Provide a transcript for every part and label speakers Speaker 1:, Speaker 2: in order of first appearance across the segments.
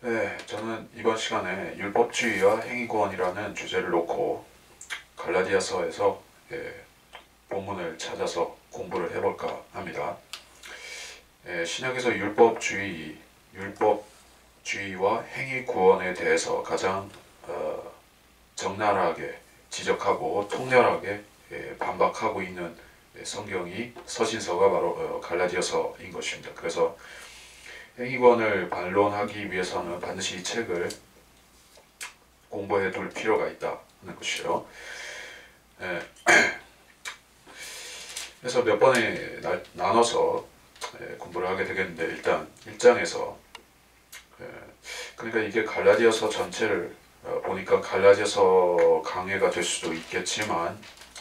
Speaker 1: 네, 저는 이번 시간에 율법주의와 행위구원이라는 주제를 놓고 갈라디아서에서 본문을 찾아서 공부를 해볼까 합니다. 신약에서 율법주의와 행위구원에 대해서 가장 적나라하게 지적하고 통렬하게 반박하고 있는 성경이 서신서가 바로 갈라디아서인 것입니다. 그래서 행위권을 반론하기 위해서는 반드시 이 책을 공부해 둘 필요가 있다 하는 것이요. 그래서 몇 번에 나눠서 공부를 하게 되겠는데, 일단 1장에서 그러니까 이게 갈라디아서 전체를 보니까 갈라디아서 강해가 될 수도 있겠지만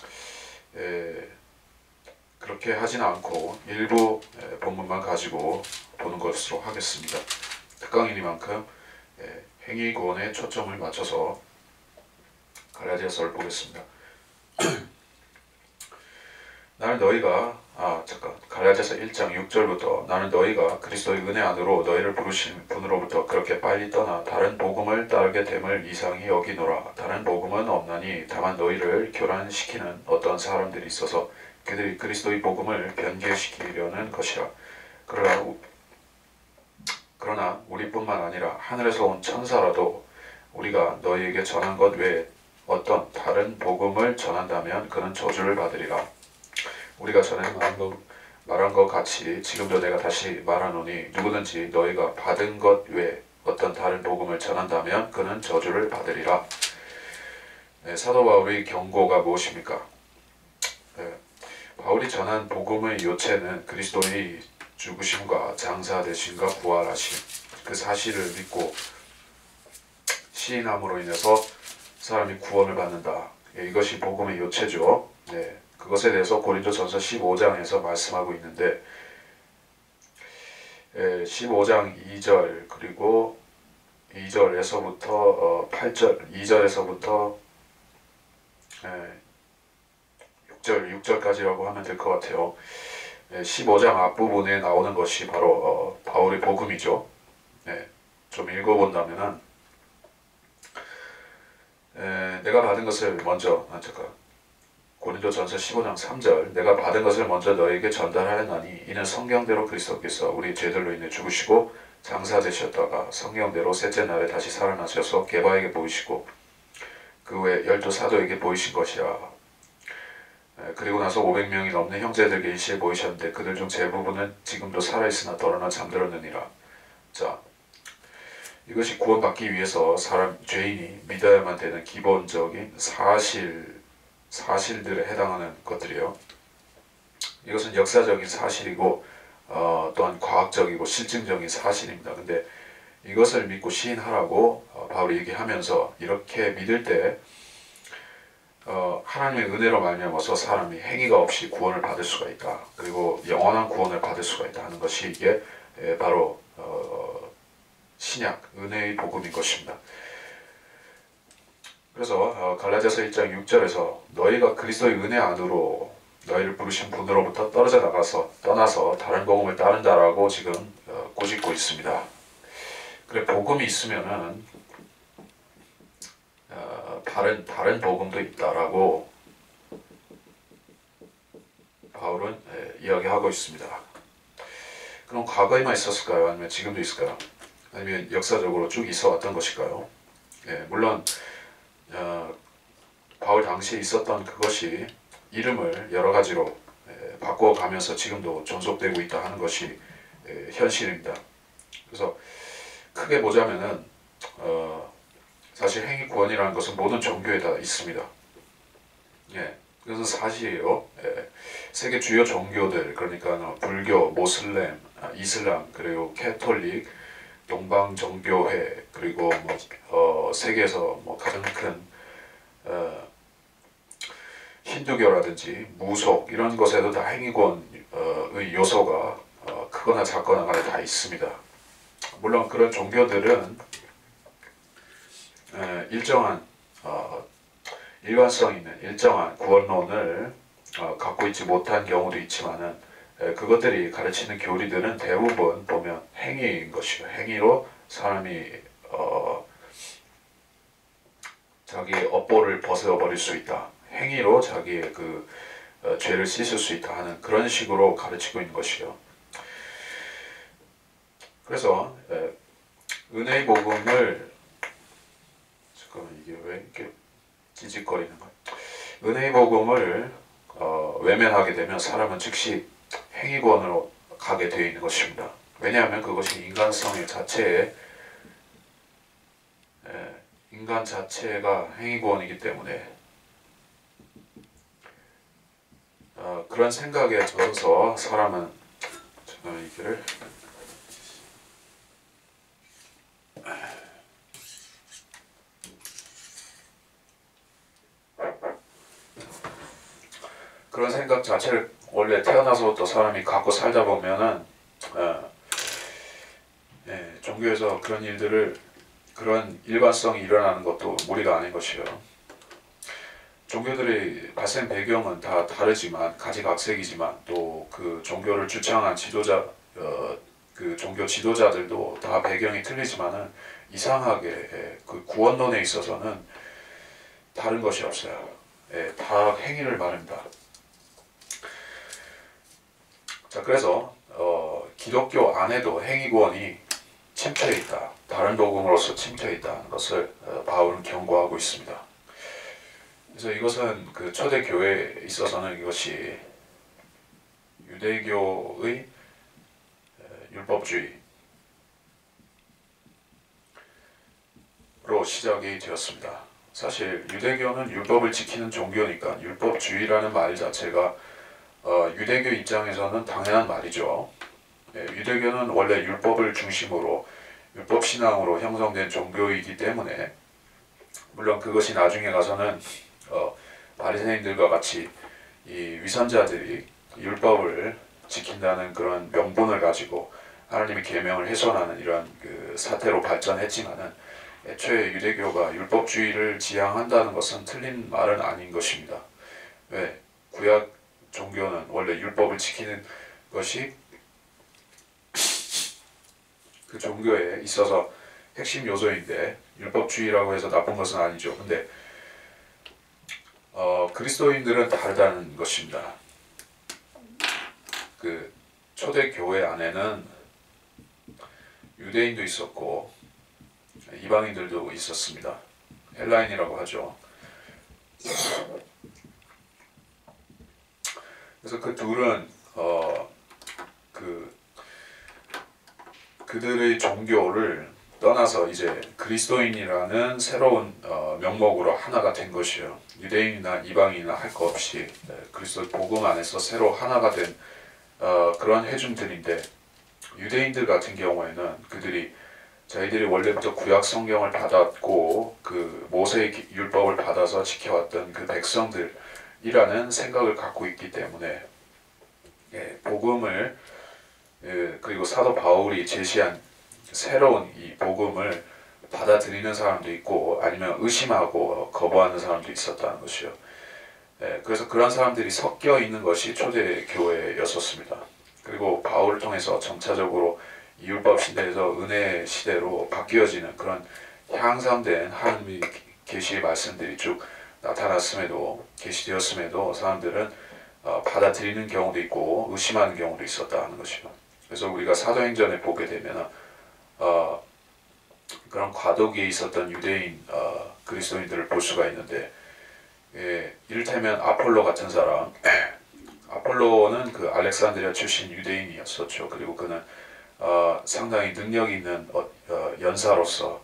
Speaker 1: 그렇게 하진 않고 일부 본문만 가지고 보는 것으로 하겠습니다. 특강이니만큼 행위구원에 초점을 맞춰서 갈라디아서를 보겠습니다. 나는 너희가 갈라디아서 1장 6절부터 나는 너희가 그리스도의 은혜 안으로 너희를 부르신 분으로부터 그렇게 빨리 떠나 다른 복음을 따르게 됨을 이상히 여기노라. 다른 복음은 없나니 다만 너희를 교란시키는 어떤 사람들이 있어서 그들이 그리스도의 복음을 변개시키려는 것이라. 그러나 우리뿐만 아니라 하늘에서 온 천사라도 우리가 너희에게 전한 것 외에 어떤 다른 복음을 전한다면 그는 저주를 받으리라. 우리가 전에 말한 것 같이 지금도 내가 다시 말하노니 누구든지 너희가 받은 것 외에 어떤 다른 복음을 전한다면 그는 저주를 받으리라. 사도 바울의 경고가 무엇입니까? 바울이 전한 복음의 요체는 그리스도의 죽으심과 장사되심과 부활하심, 그 사실을 믿고 시인함으로 인해서 사람이 구원을 받는다. 이것이 복음의 요체죠. 그것에 대해서 고린도전서 15장에서 말씀하고 있는데 15장 2절 그리고 2절에서부터 8절 2절에서부터 6절까지라고 하면 될 것 같아요. 15장 앞부분에 나오는 것이 바로 바울의 복음이죠. 좀 읽어본다면은 내가 받은 것을 먼저 고린도전서 15장 3절 내가 받은 것을 먼저 너에게 전달하였나니 이는 성경대로 그리스도께서 우리 죄들로 인해 죽으시고 장사되셨다가 성경대로 셋째 날에 다시 살아나셔서 게바에게 보이시고 그 외 12사도에게 보이신 것이라. 그리고 나서 500명이 넘는 형제들에게 일시에 보이셨는데 그들 중 대부분은 지금도 살아있으나 덜어나 잠들었느니라. 자, 이것이 구원받기 위해서 죄인이 믿어야만 되는 기본적인 사실들에 해당하는 것들이에요. 이것은 역사적인 사실이고 또한 과학적이고 실증적인 사실입니다. 근데 이것을 믿고 시인하라고 바울이 얘기하면서 이렇게 믿을 때 하나님의 은혜로 말미암아서 사람이 행위가 없이 구원을 받을 수가 있다. 그리고 영원한 구원을 받을 수가 있다 하는 것이 이게 바로 신약 은혜의 복음인 것입니다. 그래서 갈라디아서 1장 6절에서 너희가 그리스도의 은혜 안으로 너희를 부르신 분으로부터 떠나서 다른 복음을 따른다라고 지금 꾸짖고 있습니다. 그래, 복음이 있으면은 다른 복음도 있다라고 바울은 이야기하고 있습니다. 그럼 과거에만 있었을까요? 아니면 지금도 있을까요? 아니면 역사적으로 쭉 있어 왔던 것일까요? 물론 바울 당시에 있었던 그것이 이름을 여러 가지로 바꿔가면서 지금도 존속되고 있다 하는 것이 현실입니다. 그래서 크게 보자면은 사실 행위구원이라는 것은 모든 종교에 다 있습니다. 그것은 사실이에요. 세계 주요 종교들, 그러니까 불교, 모슬렘, 이슬람, 그리고 캐톨릭, 동방정교회, 그리고 세계에서 가장 큰 힌두교라든지 무속 이런 것에도 다 행위구원의 요소가 크거나 작거나 간에 다 있습니다. 물론 그런 종교들은 일정한 일관성 있는 일정한 구원론을 갖고 있지 못한 경우도 있지만은 그것들이 가르치는 교리들은 대부분 보면 행위인 것이요. 행위로 사람이 자기의 업보를 벗어버릴 수 있다. 행위로 자기의 그 죄를 씻을 수 있다 하는 그런 식으로 가르치고 있는 것이요. 그래서 은혜의 복음을 잠깐만 이게 왜 이렇게 찌직거리는 거야? 은혜의 복음을 외면하게 되면 사람은 즉시 행위권으로 가게 되어 있는 것입니다. 왜냐하면 그것이 인간성의 자체에 인간 자체가 행위권이기 때문에 그런 생각에 젖어서 사람은 이거를 그런 생각 자체를 원래 태어나서부터 사람이 갖고 살다 보면은 종교에서 그런 일들을 그런 일관성이 일어나는 것도 무리가 아닌 것이요. 종교들의 발생 배경은 다 다르지만 가지각색이지만 또 그 종교를 주창한 지도자 그 종교 지도자들도 다 배경이 틀리지만은 이상하게 그 구원론에 있어서는 다른 것이 없어요. 다 행위를 말합니다. 자, 그래서 기독교 안에도 행위구원이 침투해 있다. 다른 복음으로서 침투해 있다는 것을 바울은 경고하고 있습니다. 그래서 이것은 그 초대 교회에 있어서는 이것이 유대교의 율법주의로 시작이 되었습니다. 사실 유대교는 율법을 지키는 종교니까 율법주의라는 말 자체가 유대교 입장에서는 당연한 말이죠. 유대교는 원래 율법을 중심으로 율법 신앙으로 형성된 종교이기 때문에 물론 그것이 나중에 가서는 바리새인들과 같이 이 위선자들이 율법을 지킨다는 그런 명분을 가지고 하나님의 계명을 훼손하는 이런 그 사태로 발전했지만은 애초에 유대교가 율법주의를 지향한다는 것은 틀린 말은 아닌 것입니다. 왜? 구약 종교는 원래 율법을 지키는 것이 그 종교에 있어서 핵심 요소인데 율법주의라고 해서 나쁜 것은 아니죠. 근데 그리스도인들은 다르다는 것입니다. 그 초대 교회 안에는 유대인도 있었고 이방인들도 있었습니다. 헬라인이라고 하죠. 그래서 그 둘은 그들의 종교를 떠나서 이제 그리스도인이라는 새로운 명목으로 하나가 된 것이요. 유대인이나 이방인이나 할 것 없이 그리스도 복음 안에서 새로 하나가 된 그런 회중들인데 유대인들 같은 경우에는 그들이 자기들이 원래부터 구약 성경을 받았고 그 모세의 율법을 받아서 지켜왔던 그 백성들이라는 생각을 갖고 있기 때문에 복음을 그리고 사도 바울이 제시한 새로운 이 복음을 받아들이는 사람도 있고 아니면 의심하고 거부하는 사람도 있었다는 것이요. 그래서 그런 사람들이 섞여 있는 것이 초대 교회였었습니다. 그리고 바울을 통해서 점차적으로 이 율법 시대에서 은혜 시대로 바뀌어지는 그런 향상된 하나님의 계시의 말씀들이 쭉 나타났음에도 계시되었음에도 사람들은 받아들이는 경우도 있고 의심하는 경우도 있었다는 것이요. 그래서 우리가 사도행전에 보게 되면 그런 과도기에 있었던 유대인 그리스도인들을 볼 수가 있는데 이를테면 아폴로 같은 사람 아폴로는 그 알렉산드리아 출신 유대인이었었죠. 그리고 그는 상당히 능력 있는 연사로서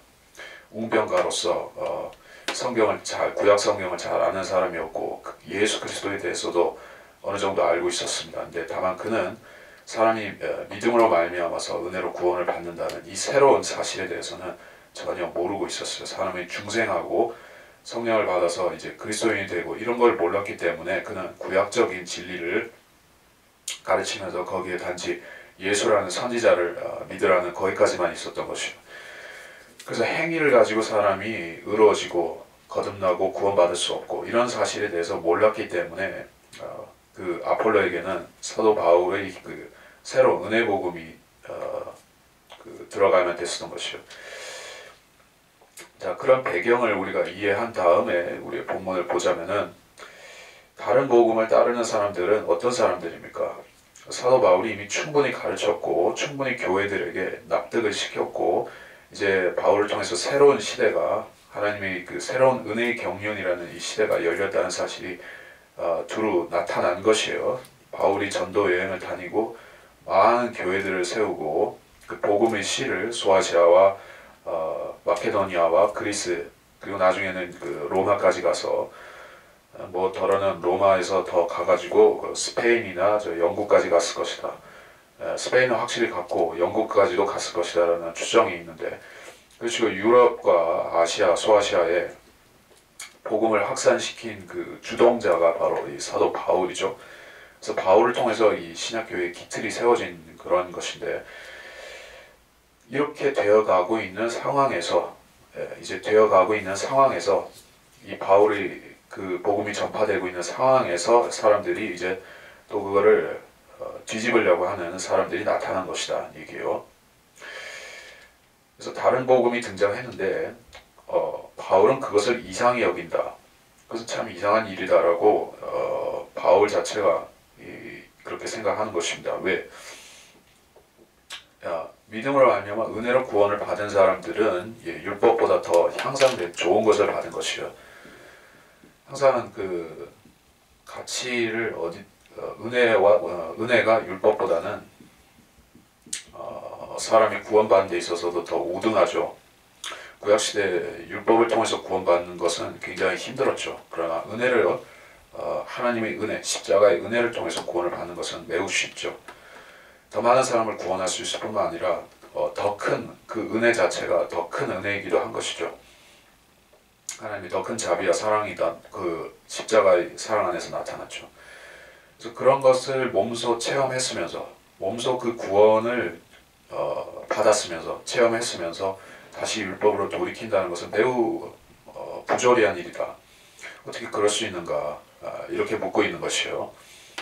Speaker 1: 웅변가로서 구약 성경을 잘 아는 사람이었고 예수 그리스도에 대해서도 어느 정도 알고 있었습니다. 근데 다만 그는 사람이 믿음으로 말미암아서 은혜로 구원을 받는다는 이 새로운 사실에 대해서는 전혀 모르고 있었어요. 사람이 중생하고 성령을 받아서 이제 그리스도인이 되고 이런 걸 몰랐기 때문에 그는 구약적인 진리를 가르치면서 거기에 단지 예수라는 선지자를 믿으라는 거기까지만 있었던 것이요. 그래서 행위를 가지고 사람이 의로워지고 거듭나고 구원받을 수 없고 이런 사실에 대해서 몰랐기 때문에 그 아폴로에게는 사도 바울의 그 새로운 은혜 복음이 들어가면 됐었던 것이요. 자, 그런 배경을 우리가 이해한 다음에 우리의 본문을 보자면은 다른 복음을 따르는 사람들은 어떤 사람들입니까? 사도 바울이 이미 충분히 가르쳤고 충분히 교회들에게 납득을 시켰고 이제 바울을 통해서 새로운 시대가 하나님의 그 새로운 은혜의 경륜이라는 이 시대가 열렸다는 사실이 두루 나타난 것이에요. 바울이 전도 여행을 다니고 많은 교회들을 세우고 그 복음의 씨를 소아시아와 마케도니아와 그리스 그리고 나중에는 그 로마까지 가서 뭐 더러는 로마에서 더 가가지고 그 스페인이나 저 영국까지 갔을 것이다. 스페인은 확실히 갔고 영국까지도 갔을 것이다라는 추정이 있는데 그리고 유럽과 아시아, 소아시아에 복음을 확산시킨 그 주동자가 바로 이 사도 바울이죠. 그래서 바울을 통해서 이 신약교회의 기틀이 세워진 그런 것인데 이렇게 되어가고 있는 상황에서 이제 되어가고 있는 상황에서 이 바울이 그 복음이 전파되고 있는 상황에서 사람들이 이제 또 그거를 뒤집으려고 하는 사람들이 나타난 것이다 얘기예요. 그래서 다른 복음이 등장했는데 바울은 그것을 이상히 여긴다. 그것은 참 이상한 일이다라고 바울 자체가 그렇게 생각하는 것입니다. 왜? 믿음으로 말미암아 은혜로 구원을 받은 사람들은 율법보다 더 향상된 좋은 것을 받은 것이요. 항상 그 가치를 은혜가 율법보다는 사람이 구원받는 데 있어서도 더 우등하죠. 구약시대 율법을 통해서 구원받는 것은 굉장히 힘들었죠. 그러나 은혜를 하나님의 은혜, 십자가의 은혜를 통해서 구원을 받는 것은 매우 쉽죠. 더 많은 사람을 구원할 수 있을 뿐만 아니라 더 큰 그 은혜 자체가 더 큰 은혜이기도 한 것이죠. 하나님이 더 큰 자비와 사랑이다. 그 십자가의 사랑 안에서 나타났죠. 그래서 그런 것을 몸소 체험했으면서 몸소 그 구원을 받았으면서 체험했으면서 다시 율법으로 돌이킨다는 것은 매우 부조리한 일이다. 어떻게 그럴 수 있는가 이렇게 묻고 있는 것이요.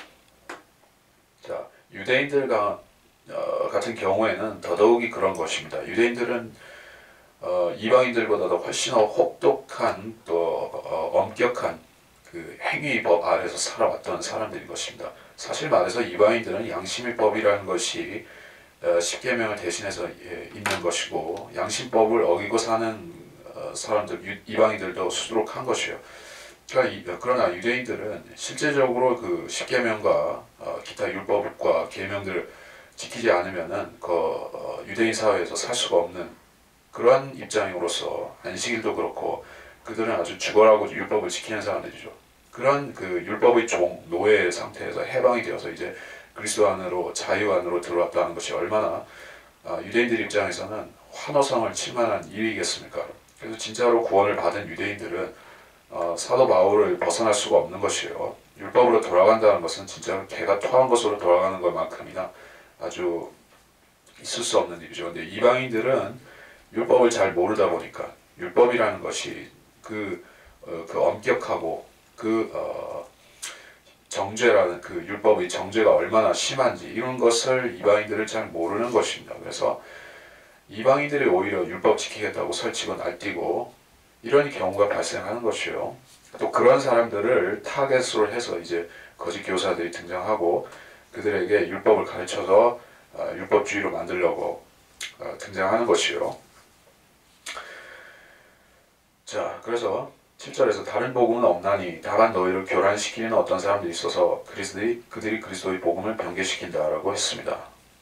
Speaker 1: 자, 유대인들 같은 경우에는 더더욱이 그런 것입니다. 유대인들은 이방인들보다도 훨씬 더 혹독한 또 엄격한 그 행위법 아래서 살아왔던 사람들인 것입니다. 사실 말해서 이방인들은 양심의 법이라는 것이 십계명을 대신해서 있는 것이고 양심법을 어기고 사는 사람들 이방인들도 수두룩한 것이에요. 그러나 유대인들은 실제적으로 그 십계명과 기타 율법과 계명들을 지키지 않으면은 그 유대인 사회에서 살 수가 없는 그러한 입장으로서 안식일도 그렇고 그들은 아주 죽어라고 율법을 지키는 사람들이죠. 그런 그 율법의 노예 상태에서 해방이 되어서 이제 그리스도 안으로 자유 안으로 들어왔다는 것이 얼마나 유대인들 입장에서는 환호성을 칠만한 일이겠습니까? 그래서 진짜로 구원을 받은 유대인들은 사도 바울을 벗어날 수가 없는 것이에요. 율법으로 돌아간다는 것은 진짜 개가 토한 것으로 돌아가는 것만큼이나 아주 있을 수 없는 일이죠. 근데 이방인들은 율법을 잘 모르다 보니까 율법이라는 것이 그 엄격하고 정죄라는 그 율법의 정죄가 얼마나 심한지 이런 것을 이방인들은 잘 모르는 것입니다. 그래서 이방인들이 오히려 율법 지키겠다고 설치고 날뛰고 이런 경우가 발생하는 것이에요. 또 그런 사람들을 타겟으로 해서 이제 거짓 교사들이 등장하고 그들에게 율법을 가르쳐서 율법주의로 만들려고 등장하는 것이요. 자, 그래서 7절에서 다른 복음은 없나니 다만 너희를 교란시키는 어떤 사람들이 있어서 그들이 그리스도의 복음을 변개시킨다라고 했습니다.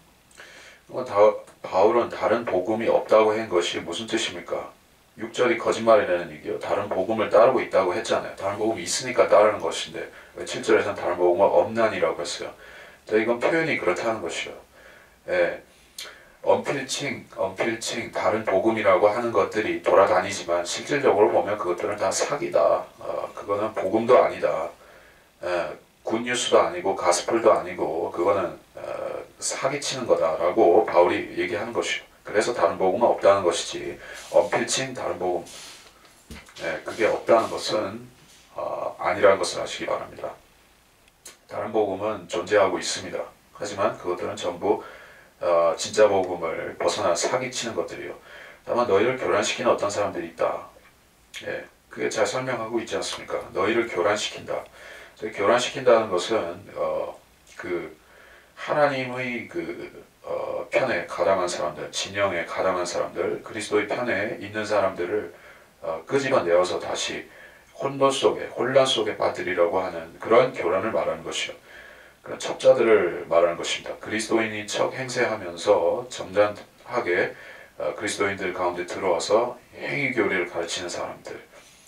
Speaker 1: 바울은 다른 복음이 없다고 한 것이 무슨 뜻입니까? 6절이 거짓말이라는 얘기요. 다른 복음을 따르고 있다고 했잖아요. 다른 복음이 있으니까 따르는 것인데 7절에서는 다른 복음은 없나니라고 했어요. 자, 이건 표현이 그렇다는 것이요. 예. 언필칭 다른 복음이라고 하는 것들이 돌아다니지만 실질적으로 보면 그것들은 다 사기다. 그거는 복음도 아니다. 굿뉴스도 아니고 가스펠도 아니고 그거는 사기치는 거다라고 바울이 얘기하는 것이요. 그래서 다른 복음은 없다는 것이지 언필칭 다른 복음 그게 없다는 것은 아니라는 것을 아시기 바랍니다. 다른 복음은 존재하고 있습니다. 하지만 그것들은 전부 진짜 복음을 벗어나 사기치는 것들이요. 다만 너희를 교란시키는 어떤 사람들이 있다. 예, 그게 잘 설명하고 있지 않습니까? 너희를 교란시킨다. 교란시킨다는 것은 그 하나님의 편에 가담한 사람들, 진영에 가담한 사람들, 그리스도의 편에 있는 사람들을 끄집어내어서 다시 혼란 속에 빠뜨리려고 하는 그런 교란을 말하는 것이요. 그런 첩자들을 말하는 것입니다. 그리스도인인 척 행세하면서 점잖하게 그리스도인들 가운데 들어와서 행위교리를 가르치는 사람들.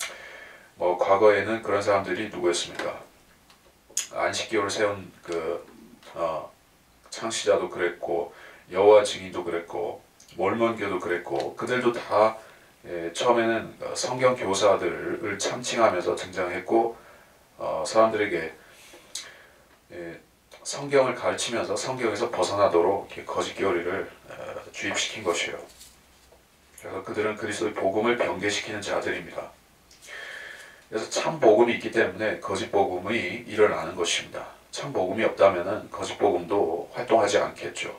Speaker 1: 과거에는 그런 사람들이 누구였습니까? 안식교를 세운 창시자도 그랬고, 여호와 증인도 그랬고, 몰몬교도 그랬고, 그들도 다 처음에는 성경 교사들을 참칭하면서 등장했고, 사람들에게 성경을 가르치면서 성경에서 벗어나도록 거짓 교리를 주입시킨 것이에요. 그래서 그들은 그리스도의 복음을 변개시키는 자들입니다. 그래서 참 복음이 있기 때문에 거짓 복음이 일어나는 것입니다. 참 복음이 없다면 거짓 복음도 활동하지 않겠죠.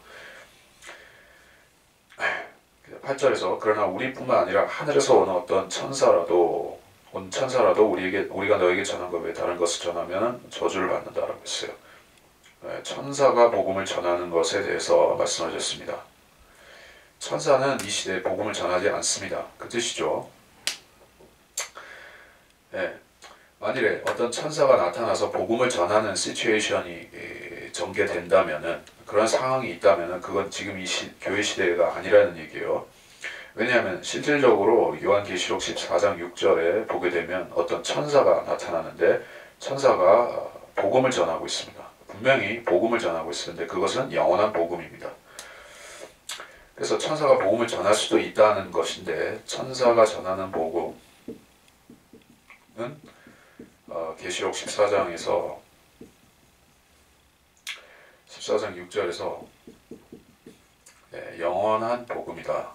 Speaker 1: 8절에서 그러나 우리뿐만 아니라 하늘에서 오는 어떤 천사라도 우리가 너에게 전한 것 외에 다른 것을 전하면 저주를 받는다라고 했어요. 천사가 복음을 전하는 것에 대해서 말씀하셨습니다. 천사는 이 시대에 복음을 전하지 않습니다. 그 뜻이죠. 만일에 어떤 천사가 나타나서 복음을 전하는 시츄에이션이 전개된다면은, 그런 상황이 있다면은 그건 지금 이 교회 시대가 아니라는 얘기예요. 왜냐하면 실질적으로 요한계시록 14장 6절에 보게 되면 어떤 천사가 나타나는데, 천사가 복음을 전하고 있습니다. 분명히 복음을 전하고 있었는데 그것은 영원한 복음입니다. 그래서 천사가 복음을 전할 수도 있다는 것인데, 천사가 전하는 복음은 계시록 14장 6절에서 영원한 복음이다.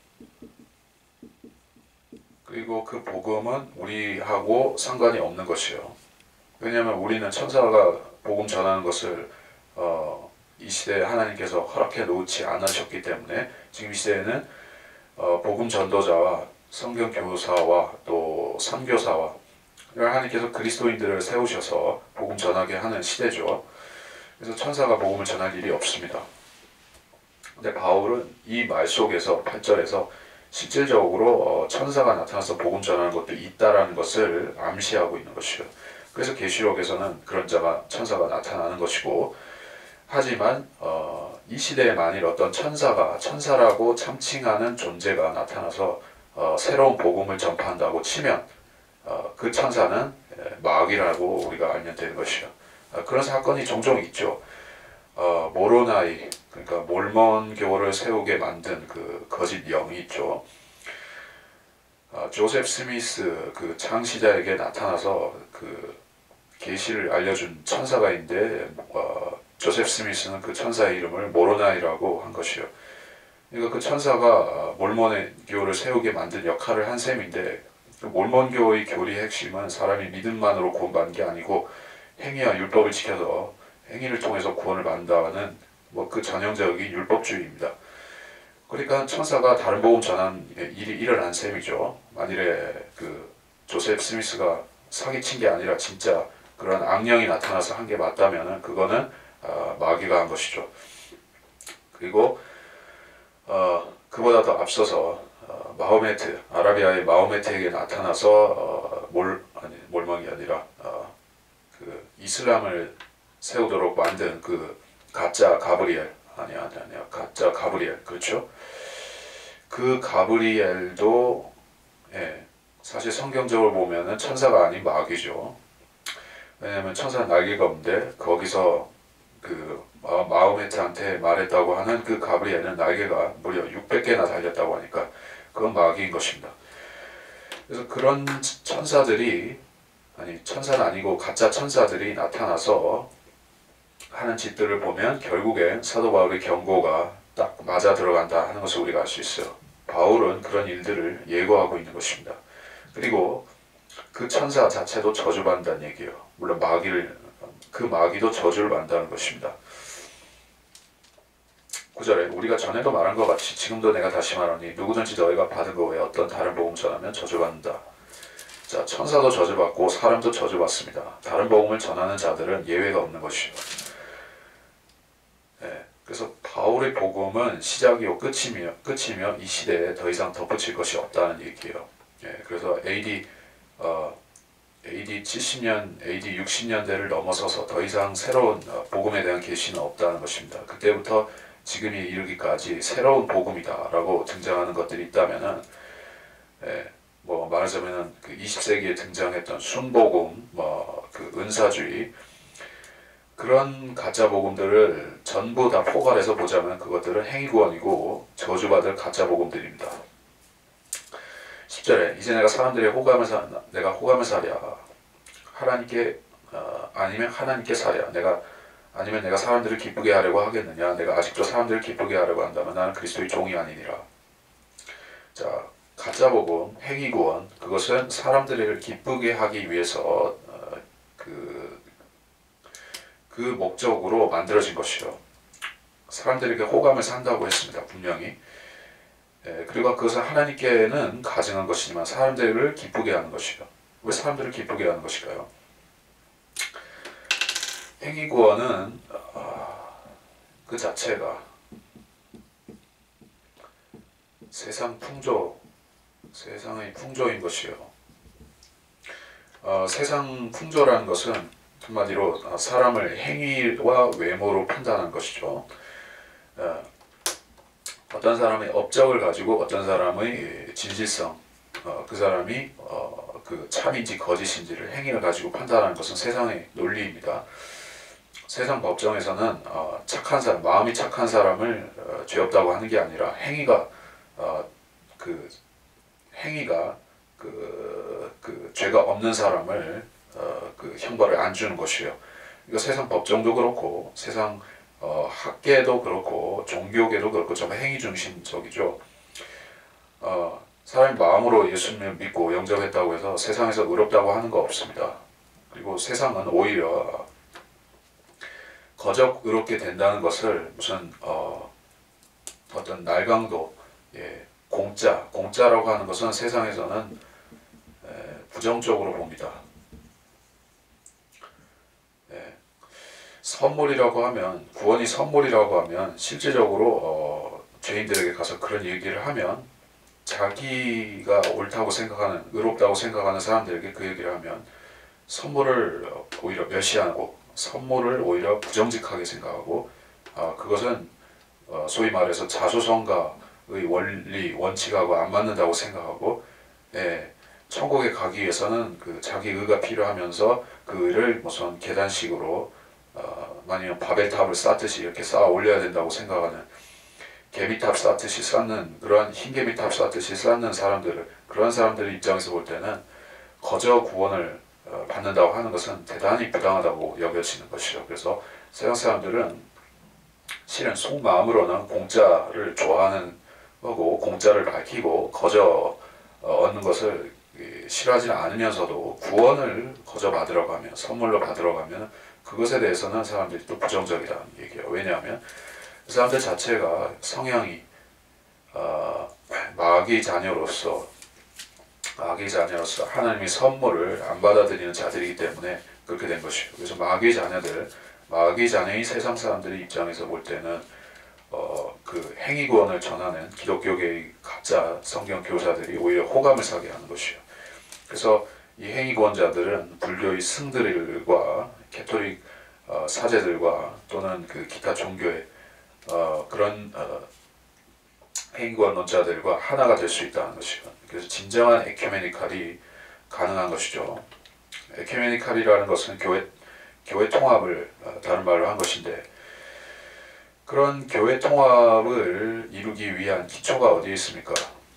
Speaker 1: 그리고 그 복음은 우리하고 상관이 없는 것이에요. 왜냐하면 우리는 천사가 복음 전하는 것을 이 시대에 하나님께서 허락해 놓지 않으셨기 때문에, 지금 이 시대에는 복음 전도자와 성경 교사와 또 선교사와 하나님께서 그리스도인들을 세우셔서 복음 전하게 하는 시대죠. 그래서 천사가 복음을 전할 일이 없습니다. 근데 바울은 이 말 속에서 8절에서 실질적으로 천사가 나타나서 복음 전하는 것도 있다라는 것을 암시하고 있는 것이요. 그래서 계시록에서는 그런 천사가 나타나는 것이고, 하지만 이 시대에 만일 어떤 천사라고 참칭하는 존재가 나타나서 새로운 복음을 전파한다고 치면 그 천사는 마귀라고 우리가 알면 되는 것이요. 그런 사건이 종종 있죠. 모로나이, 그러니까 몰몬교를 세우게 만든 그 거짓 영이 있죠. 조셉 스미스 그 창시자에게 나타나서 그 계시를 알려준 천사가 있는데, 조셉 스미스는 그 천사의 이름을 모로나이라고 한 것이요. 그러니까 그 천사가 몰몬의 교를 세우게 만든 역할을 한 셈인데, 몰몬교의 교리의 핵심은 사람이 믿음만으로 구원받는 게 아니고 행위와 율법을 지켜서 행위를 통해서 구원을 받는다는 그 전형적인 율법주의입니다. 그러니까 천사가 다른 복음 전한 일이 일어난 셈이죠. 만일에 그 조셉 스미스가 사기친 게 아니라 진짜 그런 악령이 나타나서 한 게 맞다면은 그거는 마귀가 한 것이죠. 그리고 그보다 더 앞서서 마호메트, 아라비아의 마호메트에게 나타나서 몰몬이 아니라 그 이슬람을 세우도록 만든 그 가짜 가브리엘, 아니야 가짜 가브리엘, 그렇죠? 그 가브리엘도 사실 성경적으로 보면은 천사가 아닌 마귀죠. 왜냐하면 천사는 날개가 없는데 거기서 그 마호메트한테 말했다고 하는 그 가브리엘은 날개가 무려 600개나 달렸다고 하니까 그건 마귀인 것입니다. 그래서 그런 천사는 아니고 가짜 천사들이 나타나서 하는 짓들을 보면 결국엔 사도 바울의 경고가 딱 맞아 들어간다 하는 것을 우리가 알 수 있어요. 바울은 그런 일들을 예고하고 있는 것입니다. 그리고 그 천사 자체도 저주받는다는 얘기예요. 물론 마귀도 저주를 받는다는 것입니다. 9절에 우리가 전에도 말한 것 같이 지금도 내가 다시 말하니 누구든지 너희가 받은 것 외에 어떤 다른 복음 전하면 저주받는다. 자, 천사도 저주받고 사람도 저주받습니다. 다른 복음을 전하는 자들은 예외가 없는 것이요. 그래서 바울의 복음은 시작이요 끝이며 이 시대에 더 이상 덧붙일 것이 없다는 얘기예요. 그래서 AD 70년, AD 60년대를 넘어서서 더 이상 새로운 복음에 대한 계시는 없다는 것입니다. 그때부터 지금이 이르기까지 새로운 복음이다라고 등장하는 것들이 있다면은, 뭐 말하자면은 그 20세기에 등장했던 순복음, 그 은사주의, 그런 가짜 복음들을 전부 다 포괄해서 보자면 그것들은 행위구원이고 저주받을 가짜 복음들입니다. 10절에 이제 내가 사람들의 내가 호감을 사랴. 하나님께 아니면 하나님께 사랴. 아니면 내가 사람들을 기쁘게 하려고 하겠느냐. 내가 아직도 사람들을 기쁘게 하려고 한다면 나는 그리스도의 종이 아니니라. 자, 가짜 복음, 행위구원, 그것은 사람들을 기쁘게 하기 위해서 그 목적으로 만들어진 것이요. 사람들에게 호감을 산다고 했습니다. 분명히. 그리고 그것은 하나님께는 가증한 것이지만 사람들을 기쁘게 하는 것이요. 왜 사람들을 기쁘게 하는 것일까요? 행위구원은 그 자체가 세상의 풍조인 것이요. 세상 풍조라는 것은 한마디로 사람을 행위와 외모로 판단하는 것이죠. 어떤 사람의 업적을 가지고 어떤 사람의 진실성, 그 사람이 그 참인지 거짓인지를 행위를 가지고 판단하는 것은 세상의 논리입니다. 세상 법정에서는 착한 사람, 마음이 착한 사람을 죄 없다고 하는 게 아니라 행위가 죄가 없는 사람을 그 형벌을 안 주는 것이에요. 이거 세상 법정도 그렇고 세상 학계도 그렇고 종교계도 그렇고 전부 행위 중심적이죠. 사람이 마음으로 예수님을 믿고 영접했다고 해서 세상에서 의롭다고 하는 거 없습니다. 그리고 세상은 오히려 거저 의롭게 된다는 것을 무슨 어떤 날강도, 공짜라고 하는 것은 세상에서는 부정적으로 봅니다. 선물이라고 하면, 구원이 선물이라고 하면 실질적으로 죄인들에게 가서 그런 얘기를 하면 자기가 옳다고 생각하는, 의롭다고 생각하는 사람들에게 그 얘기를 하면 선물을 오히려 멸시하고 선물을 오히려 부정직하게 생각하고, 그것은 소위 말해서 자수성가의 원리, 원칙하고 안 맞는다고 생각하고, 천국에 가기 위해서는 그 자기 의가 필요하면서 그 의를 무슨 계단식으로 아니면 바벨탑을 쌓듯이 이렇게 쌓아 올려야 된다고 생각하는, 개미탑 쌓듯이 쌓는, 그러한 흰개미탑 쌓듯이 쌓는 사람들을, 그런 사람들의 입장에서 볼 때는 거저 구원을 받는다고 하는 것은 대단히 부당하다고 여겨지는 것이죠. 그래서 세상 사람들은 실은 속마음으로는 공짜를 좋아하는 거고, 공짜를 밝히고 거저 얻는 것을 싫어하지 않으면서도 구원을 거저 받으러 가면, 선물로 받으러 가면 그것에 대해서는 사람들이 또 부정적이라는 얘기예요. 왜냐하면 그 사람들 자체가 성향이 마귀의 자녀로서 하나님의 선물을 안 받아들이는 자들이기 때문에 그렇게 된 것이에요. 그래서 마귀의 자녀인 세상 사람들의 입장에서 볼 때는 그 행위구원을 전하는 기독교계의 가짜 성경 교사들이 오히려 호감을 사게 하는 것이에요. 그래서 이 행위구원자들은 불교의 승들과 캐토릭 사제들과 또는 그 기타 종교의 그런 행위구원론자들과 하나가 될 수 있다는 것이요. 그래서 진정한 에큐메니칼이 가능한 것이죠. 에큐메니칼이라는 것은 교회 통합을 다른 말로 한 것인데, 그런 교회 통합을 이루기 위한 기초가 어디에 있습니까?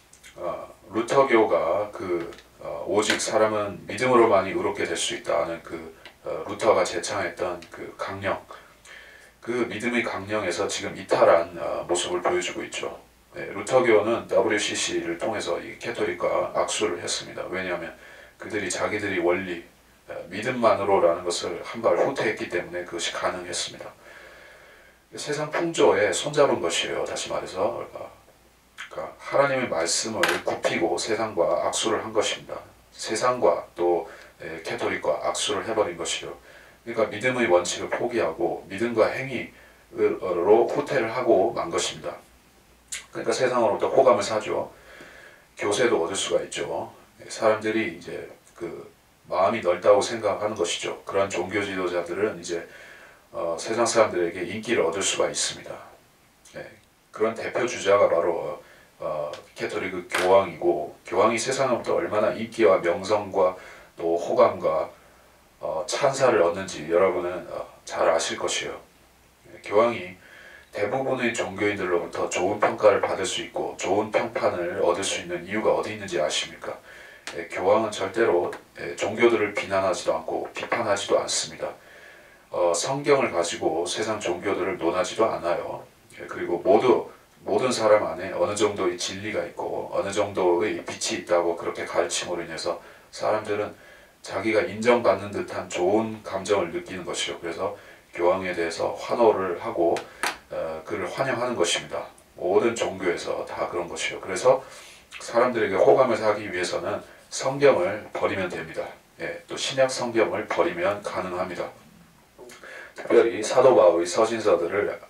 Speaker 1: 루터교가 오직 사람은 믿음으로만이 의롭게 될 수 있다는 루터가 제창했던 그 강령, 그 믿음의 강령에서 지금 이탈한 모습을 보여주고 있죠. 루터교는 WCC를 통해서 이 캐토릭과 악수를 했습니다. 왜냐하면 그들이 자기들이 원리, 믿음만으로라는 것을 한 발 후퇴했기 때문에 그것이 가능했습니다. 세상 풍조에 손잡은 것이에요. 다시 말해서 그러니까 하나님의 말씀을 굽히고 세상과 악수를 한 것입니다. 세상과 또 캐토릭과 악수를 해버린 것이요. 그러니까 믿음의 원칙을 포기하고 믿음과 행위로 후퇴를 하고 만 것입니다. 그러니까 세상으로부터 호감을 사죠. 교세도 얻을 수가 있죠. 사람들이 이제 그 마음이 넓다고 생각하는 것이죠. 그런 종교 지도자들은 이제 세상 사람들에게 인기를 얻을 수가 있습니다. 그런 대표 주자가 바로 캐톨릭 교황이고, 교황이 세상으로부터 얼마나 인기와 명성과 또 호감과 찬사를 얻는지 여러분은 잘 아실 것이에요. 교황이 대부분의 종교인들로부터 좋은 평가를 받을 수 있고 좋은 평판을 얻을 수 있는 이유가 어디 있는지 아십니까? 교황은 절대로 종교들을 비난하지도 않고 비판하지도 않습니다. 성경을 가지고 세상 종교들을 논하지도 않아요. 그리고 모든 사람 안에 어느 정도의 진리가 있고 어느 정도의 빛이 있다고 그렇게 가르침으로 인해서 사람들은 자기가 인정받는 듯한 좋은 감정을 느끼는 것이요. 그래서 교황에 대해서 환호를 하고 그를 환영하는 것입니다. 모든 종교에서 다 그런 것이요. 그래서 사람들에게 호감을 사기 위해서는 성경을 버리면 됩니다. 또 신약 성경을 버리면 가능합니다. 특별히 사도 바울의 서신서들을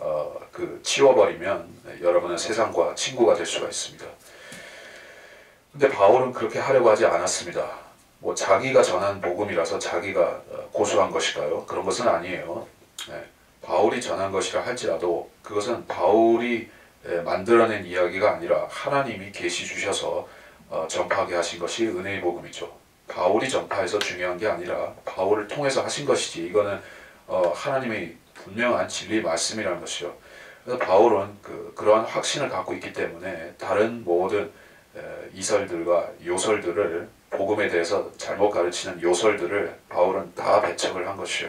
Speaker 1: 치워버리면 여러분은 세상과 친구가 될 수가 있습니다. 근데 바울은 그렇게 하려고 하지 않았습니다. 뭐 자기가 전한 복음이라서 자기가 고수한 것일까요? 그런 것은 아니에요. 바울이 전한 것이라 할지라도 그것은 바울이 만들어낸 이야기가 아니라 하나님이 계시 주셔서 전파하게 하신 것이 은혜의 복음이죠. 바울이 전파해서 중요한 게 아니라 바울을 통해서 하신 것이지, 이거는 하나님의 분명한 진리의 말씀이라는 것이요. 그래서 바울은 그러한 확신을 갖고 있기 때문에 다른 모든 이설들과 요설들을, 복음에 대해서 잘못 가르치는 요설들을 바울은 다 배척을 한 것이요.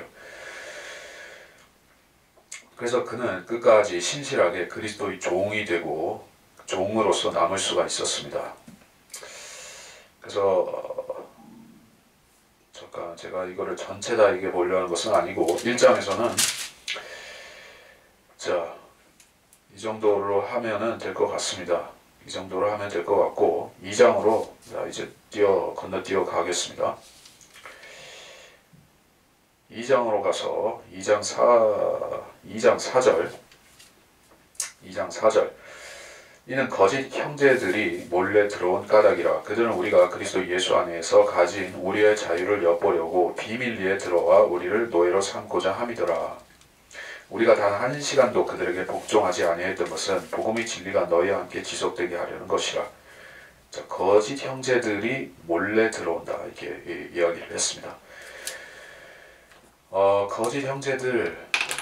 Speaker 1: 그래서 그는 끝까지 신실하게 그리스도의 종이 되고 종으로서 남을 수가 있었습니다. 그래서 잠깐 제가 이거를 전체 다 이게 보려는 것은 아니고 1장에서는 자, 이 정도로 하면은 될 것 같습니다. 이 정도로 하면 될 것 같고 2장으로 이제 건너뛰어 가겠습니다. 2장으로 가서 2장 4절 이는 거짓 형제들이 몰래 들어온 까닭이라. 그들은 우리가 그리스도 예수 안에서 가진 우리의 자유를 엿보려고 비밀리에 들어와 우리를 노예로 삼고자 함이더라. 우리가 단 한 시간도 그들에게 복종하지 아니했던 것은 복음의 진리가 너희와 함께 지속되게 하려는 것이라. 자, 거짓 형제들이 몰래 들어온다, 이렇게 이야기를 했습니다. 거짓 형제들,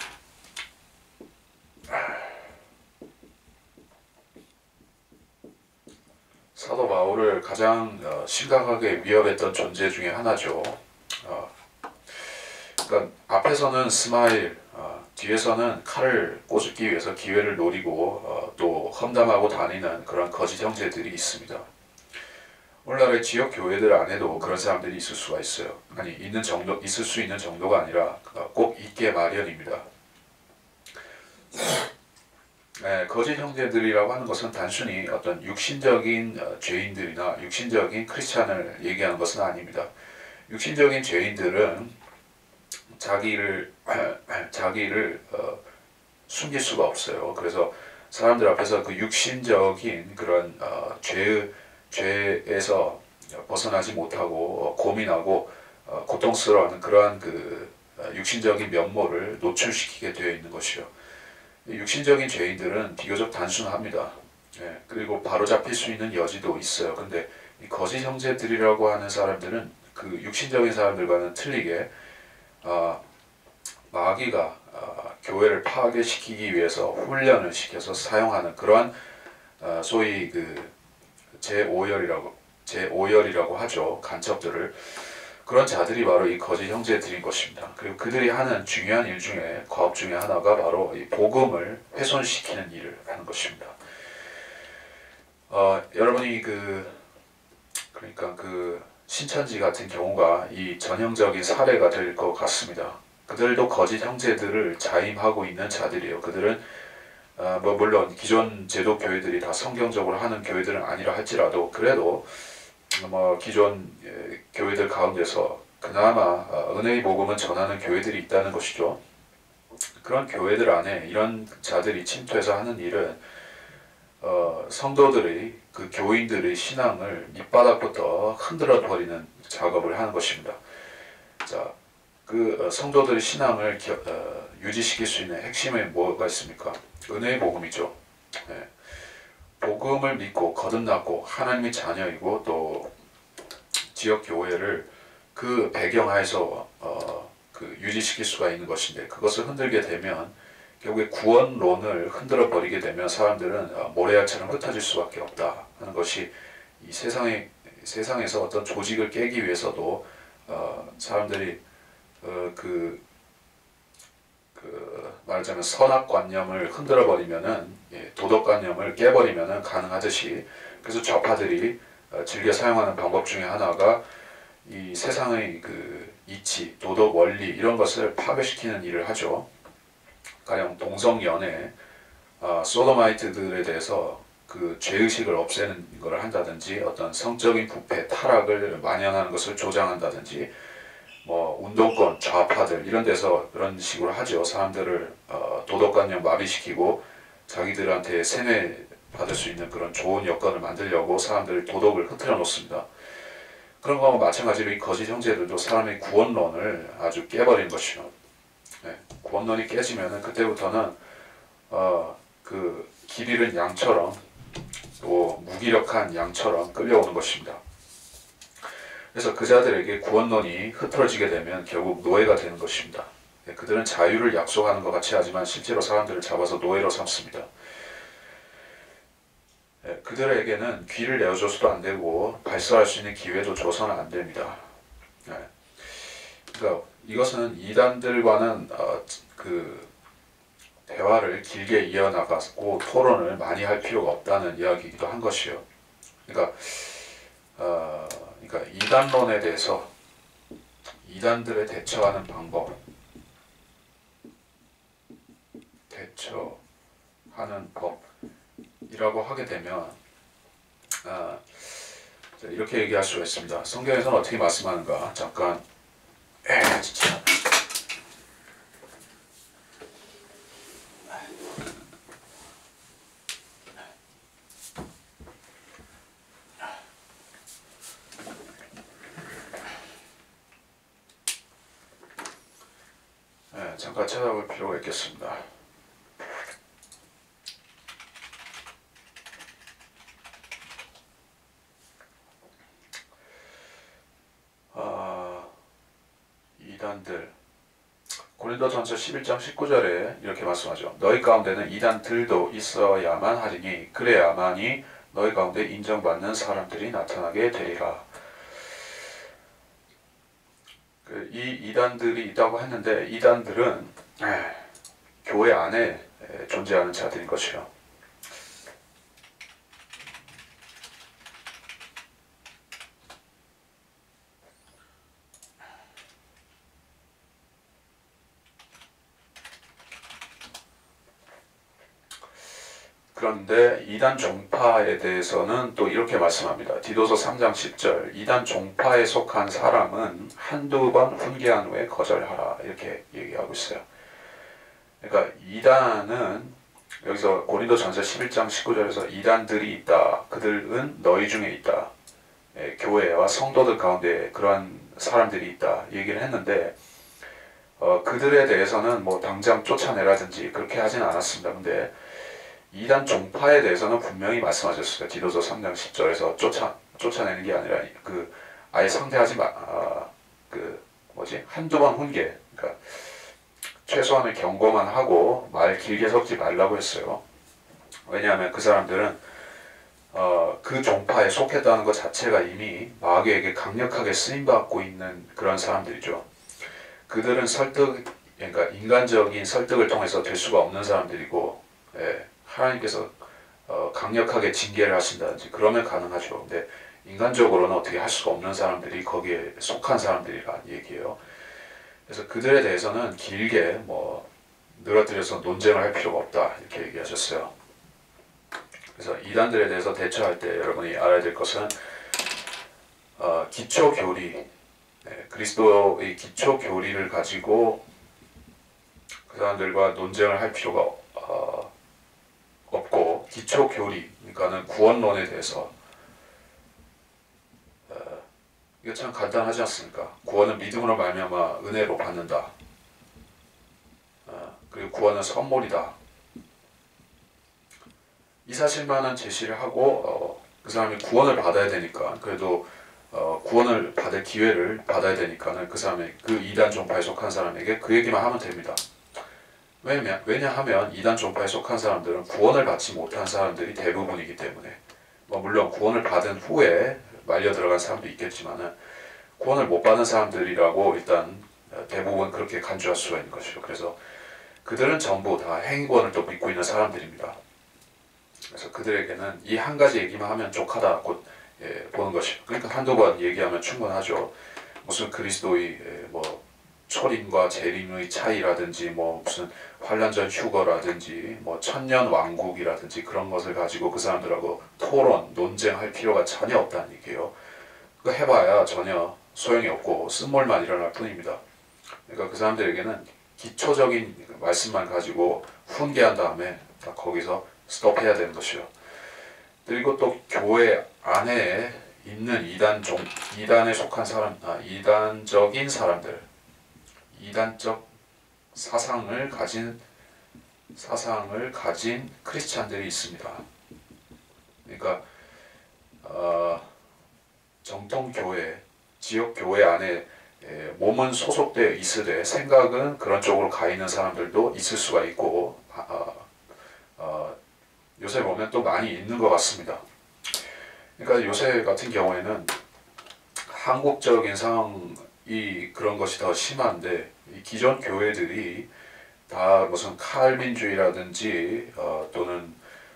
Speaker 1: 사도 바울을 가장 심각하게 위협했던 존재 중에 하나죠. 그러니까 앞에서는 스마일, 뒤에서는 칼을 꽂기 위해서 기회를 노리고 또 험담하고 다니는 그런 거짓 형제들이 있습니다. 오늘날의 지역 교회들 안에도 그런 사람들이 있을 수가 있어요. 아니, 있을 수 있는 정도가 아니라 꼭 있게 마련입니다. 거짓 형제들이라고 하는 것은 단순히 어떤 육신적인 죄인들이나 육신적인 크리스찬을 얘기하는 것은 아닙니다. 육신적인 죄인들은 자기를 숨길 수가 없어요. 그래서 사람들 앞에서 그 육신적인 그런 죄에서 벗어나지 못하고 고민하고 고통스러워하는 그러한 육신적인 면모를 노출시키게 되어 있는 것이요. 육신적인 죄인들은 비교적 단순합니다. 그리고 바로잡힐 수 있는 여지도 있어요. 근데 이 거짓 형제들이라고 하는 사람들은 그 육신적인 사람들과는 틀리게 마귀가 교회를 파괴시키기 위해서 훈련을 시켜서 사용하는 그러한 소위 제5열이라고 하죠. 간첩들을. 그런 자들이 바로 이 거짓 형제들인 것입니다. 그리고 그들이 하는 중요한 일 중에, 과업 중에 하나가 바로 이 복음을 훼손시키는 일을 하는 것입니다. 여러분이 그러니까 신천지 같은 경우가 이 전형적인 사례가 될 것 같습니다. 그들도 거짓 형제들을 자임하고 있는 자들이에요. 그들은 뭐 물론 기존 제도 교회들이 다 성경적으로 하는 교회들은 아니라 할지라도 그래도 뭐 기존 교회들 가운데서 그나마 은혜의 복음을 전하는 교회들이 있다는 것이죠. 그런 교회들 안에 이런 자들이 침투해서 하는 일은 성도들의 그 교인들의 신앙을 밑바닥부터 흔들어 버리는 작업을 하는 것입니다. 자, 그 성도들의 신앙을 유지시킬 수 있는 핵심에 뭐가 있습니까? 은혜의 복음이죠. 네. 복음을 믿고 거듭났고 하나님의 자녀이고 또 지역 교회를 그 배경하에서 그 유지시킬 수가 있는 것인데 그것을 흔들게 되면 결국에 구원론을 흔들어 버리게 되면 사람들은 모래알처럼 흩어질 수밖에 없다 하는 것이 이 세상에서 어떤 조직을 깨기 위해서도 사람들이 말하자면 선악관념을 흔들어 버리면은 도덕관념을 깨버리면은 가능하듯이 그래서 좌파들이 즐겨 사용하는 방법 중에 하나가 이 세상의 그 이치, 도덕, 원리 이런 것을 파괴시키는 일을 하죠. 가령 동성연애, 소도마이트들에 대해서 그 죄의식을 없애는 것을 한다든지 어떤 성적인 부패, 타락을 만연하는 것을 조장한다든지 뭐 운동권, 좌파들 이런 데서 그런 식으로 하죠. 사람들을 도덕관념 마비시키고 자기들한테 세뇌 받을 수 있는 그런 좋은 여건을 만들려고 사람들의 도덕을 흐트려 놓습니다. 그런 거와 마찬가지로 이 거짓 형제들도 사람의 구원론을 아주 깨버리는 것이죠. 네, 구원론이 깨지면은 그때부터는 그 길 잃은 양처럼 또 무기력한 양처럼 끌려오는 것입니다. 그래서 그 자들에게 구원론이 흐트러지게 되면 결국 노예가 되는 것입니다. 네, 그들은 자유를 약속하는 것 같이 하지만 실제로 사람들을 잡아서 노예로 삼습니다. 네, 그들에게는 귀를 내어줘서도 안 되고 발설할 수 있는 기회도 줘서는 안 됩니다. 네. 그러니까 이것은 이단들과는 그 대화를 길게 이어나가고 토론을 많이 할 필요가 없다는 이야기이기도 한 것이요. 그러니까 이단론에 대해서 이단들에 대처하는 방법, 대처하는 법이라고 하게 되면 이렇게 얘기할 수가 있습니다. 성경에서는 어떻게 말씀하는가? 잠깐 진짜 잠깐 찾아볼 필요가 있겠습니다. 이단들 고린도전서 11장 19절에 이렇게 말씀하죠. 너희 가운데는 이단들도 있어야만 하리니 그래야만이 너희 가운데 인정받는 사람들이 나타나게 되리라. 이 이단들이 있다고 했는데 이단들은 교회 안에 존재하는 자들인 것이요. 그런데 이단 종파에 대해서는 또 이렇게 말씀합니다. 디도서 3장 10절 이단 종파에 속한 사람은 한두 번 훈계한 후에 거절하라 이렇게 얘기하고 있어요. 그러니까 이단은 여기서 고린도전서 11장 19절에서 이단들이 있다. 그들은 너희 중에 있다. 교회와 성도들 가운데 그러한 사람들이 있다 얘기를 했는데 그들에 대해서는 뭐 당장 쫓아내라든지 그렇게 하진 않았습니다. 근데 이단 종파에 대해서는 분명히 말씀하셨어요. 디도서 3장 10절에서 쫓아내는 게 아니라 아예 상대하지 한두 번 훈계, 그러니까 최소한의 경고만 하고 말 길게 섞지 말라고 했어요. 왜냐하면 그 사람들은 그 종파에 속했다는 것 자체가 이미 마귀에게 강력하게 쓰임받고 있는 그런 사람들이죠. 그들은 그러니까 인간적인 설득을 통해서 될 수가 없는 사람들이고, 하나님께서 강력하게 징계를 하신다든지 그러면 가능하죠. 근데 인간적으로는 어떻게 할 수가 없는 사람들이 거기에 속한 사람들이란 얘기예요. 그래서 그들에 대해서는 길게 늘어뜨려서 논쟁을 할 필요가 없다 이렇게 얘기하셨어요. 그래서 이단들에 대해서 대처할 때 여러분이 알아야 될 것은 기초 교리, 그리스도의 기초 교리를 가지고 그 사람들과 논쟁을 할 필요가 없고, 기초 교리, 그러니까는 구원론에 대해서 이게 참 간단하지 않습니까? 구원은 믿음으로 말미암아 은혜로 받는다. 그리고 구원은 선물이다. 이 사실만은 제시를 하고 그 사람이 구원을 받아야 되니까, 그래도 구원을 받을 기회를 받아야 되니까는 그 사람의 그 이단 종파에 속한 사람에게 그 얘기만 하면 됩니다. 왜냐하면 이단 종파에 속한 사람들은 구원을 받지 못한 사람들이 대부분이기 때문에, 물론 구원을 받은 후에 말려 들어간 사람도 있겠지만은 구원을 못 받은 사람들이라고 일단 대부분 그렇게 간주할 수가 있는 것이죠. 그래서 그들은 전부 다 행위권을 또 믿고 있는 사람들입니다. 그래서 그들에게는 이 한 가지 얘기만 하면 족하다고 보는 것이죠. 그러니까 한두 번 얘기하면 충분하죠. 무슨 그리스도의 초림과 재림의 차이라든지 무슨 환란전 휴거라든지 천년 왕국이라든지 그런 것을 가지고 그 사람들하고 토론, 논쟁할 필요가 전혀 없다는 얘기예요. 그거 해봐야 전혀 소용이 없고 쓴물만 일어날 뿐입니다. 그러니까 그 사람들에게는 기초적인 말씀만 가지고 훈계한 다음에 딱 거기서 스톱해야 되는 것이요. 그리고 또 교회 안에 있는 이단에 속한 사람, 이단적인 사람들, 이단적 사상을 가진 크리스찬들이 있습니다. 그러니까 정통교회, 지역교회 안에 몸은 소속되어 있으되 생각은 그런 쪽으로 가 있는 사람들도 있을 수가 있고, 요새 보면 또 많이 있는 것 같습니다. 그러니까 요새 같은 경우에는 한국적인 상황이 그런 것이 더 심한데, 이 기존 교회들이 다 무슨 칼빈주의라든지 또는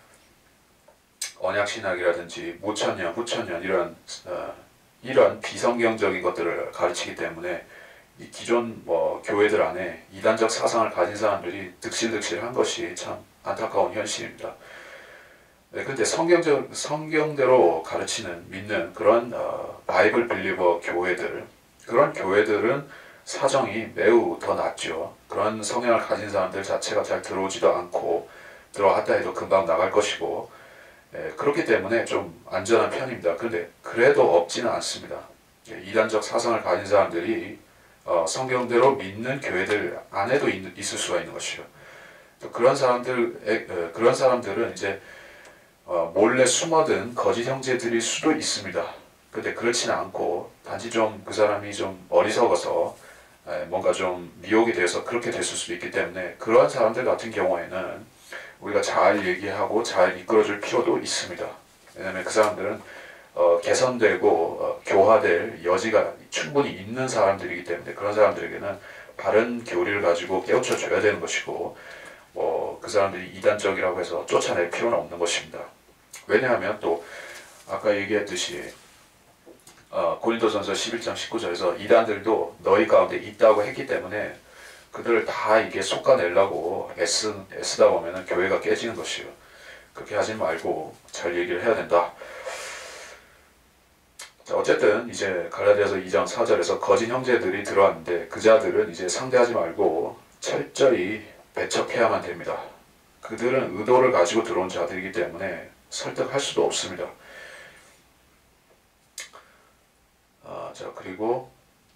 Speaker 1: 언약신학이라든지 무천년, 후천년 이런 비성경적인 것들을 가르치기 때문에 이 기존 교회들 안에 이단적 사상을 가진 사람들이 득실득실한 것이 참 안타까운 현실입니다. 그런데 성경대로 가르치는 믿는 그런 바이블 빌리버 그런 교회들은 사정이 매우 더 낫죠. 그런 성향을 가진 사람들 자체가 잘 들어오지도 않고, 들어왔다 해도 금방 나갈 것이고, 그렇기 때문에 좀 안전한 편입니다. 그런데 그래도 없지는 않습니다. 이단적 사상을 가진 사람들이 성경대로 믿는 교회들 안에도 있을 수가 있는 것이요. 또 그런 사람들은 이제 몰래 숨어든 거짓 형제들일 수도 있습니다. 근데 그렇지는 않고, 단지 좀 그 사람이 좀 어리석어서 뭔가 좀 미혹이 돼서 그렇게 됐을 수도 있기 때문에, 그러한 사람들 같은 경우에는 우리가 잘 얘기하고 잘 이끌어줄 필요도 있습니다. 왜냐하면 그 사람들은 개선되고 교화될 여지가 충분히 있는 사람들이기 때문에, 그런 사람들에게는 바른 교리를 가지고 깨우쳐 줘야 되는 것이고, 그 사람들이 이단적이라고 해서 쫓아낼 필요는 없는 것입니다. 왜냐하면 또 아까 얘기했듯이 고린도전서 11장 19절에서 이단들도 너희 가운데 있다고 했기 때문에 그들을 다 이게 솎아내려고 애쓰다 보면 교회가 깨지는 것이에요. 그렇게 하지 말고 잘 얘기를 해야 된다. 자, 어쨌든 이제 갈라디아서 2장 4절에서 거짓 형제들이 들어왔는데 그 자들은 이제 상대하지 말고 철저히 배척해야만 됩니다. 그들은 의도를 가지고 들어온 자들이기 때문에 설득할 수도 없습니다. 자, 그리고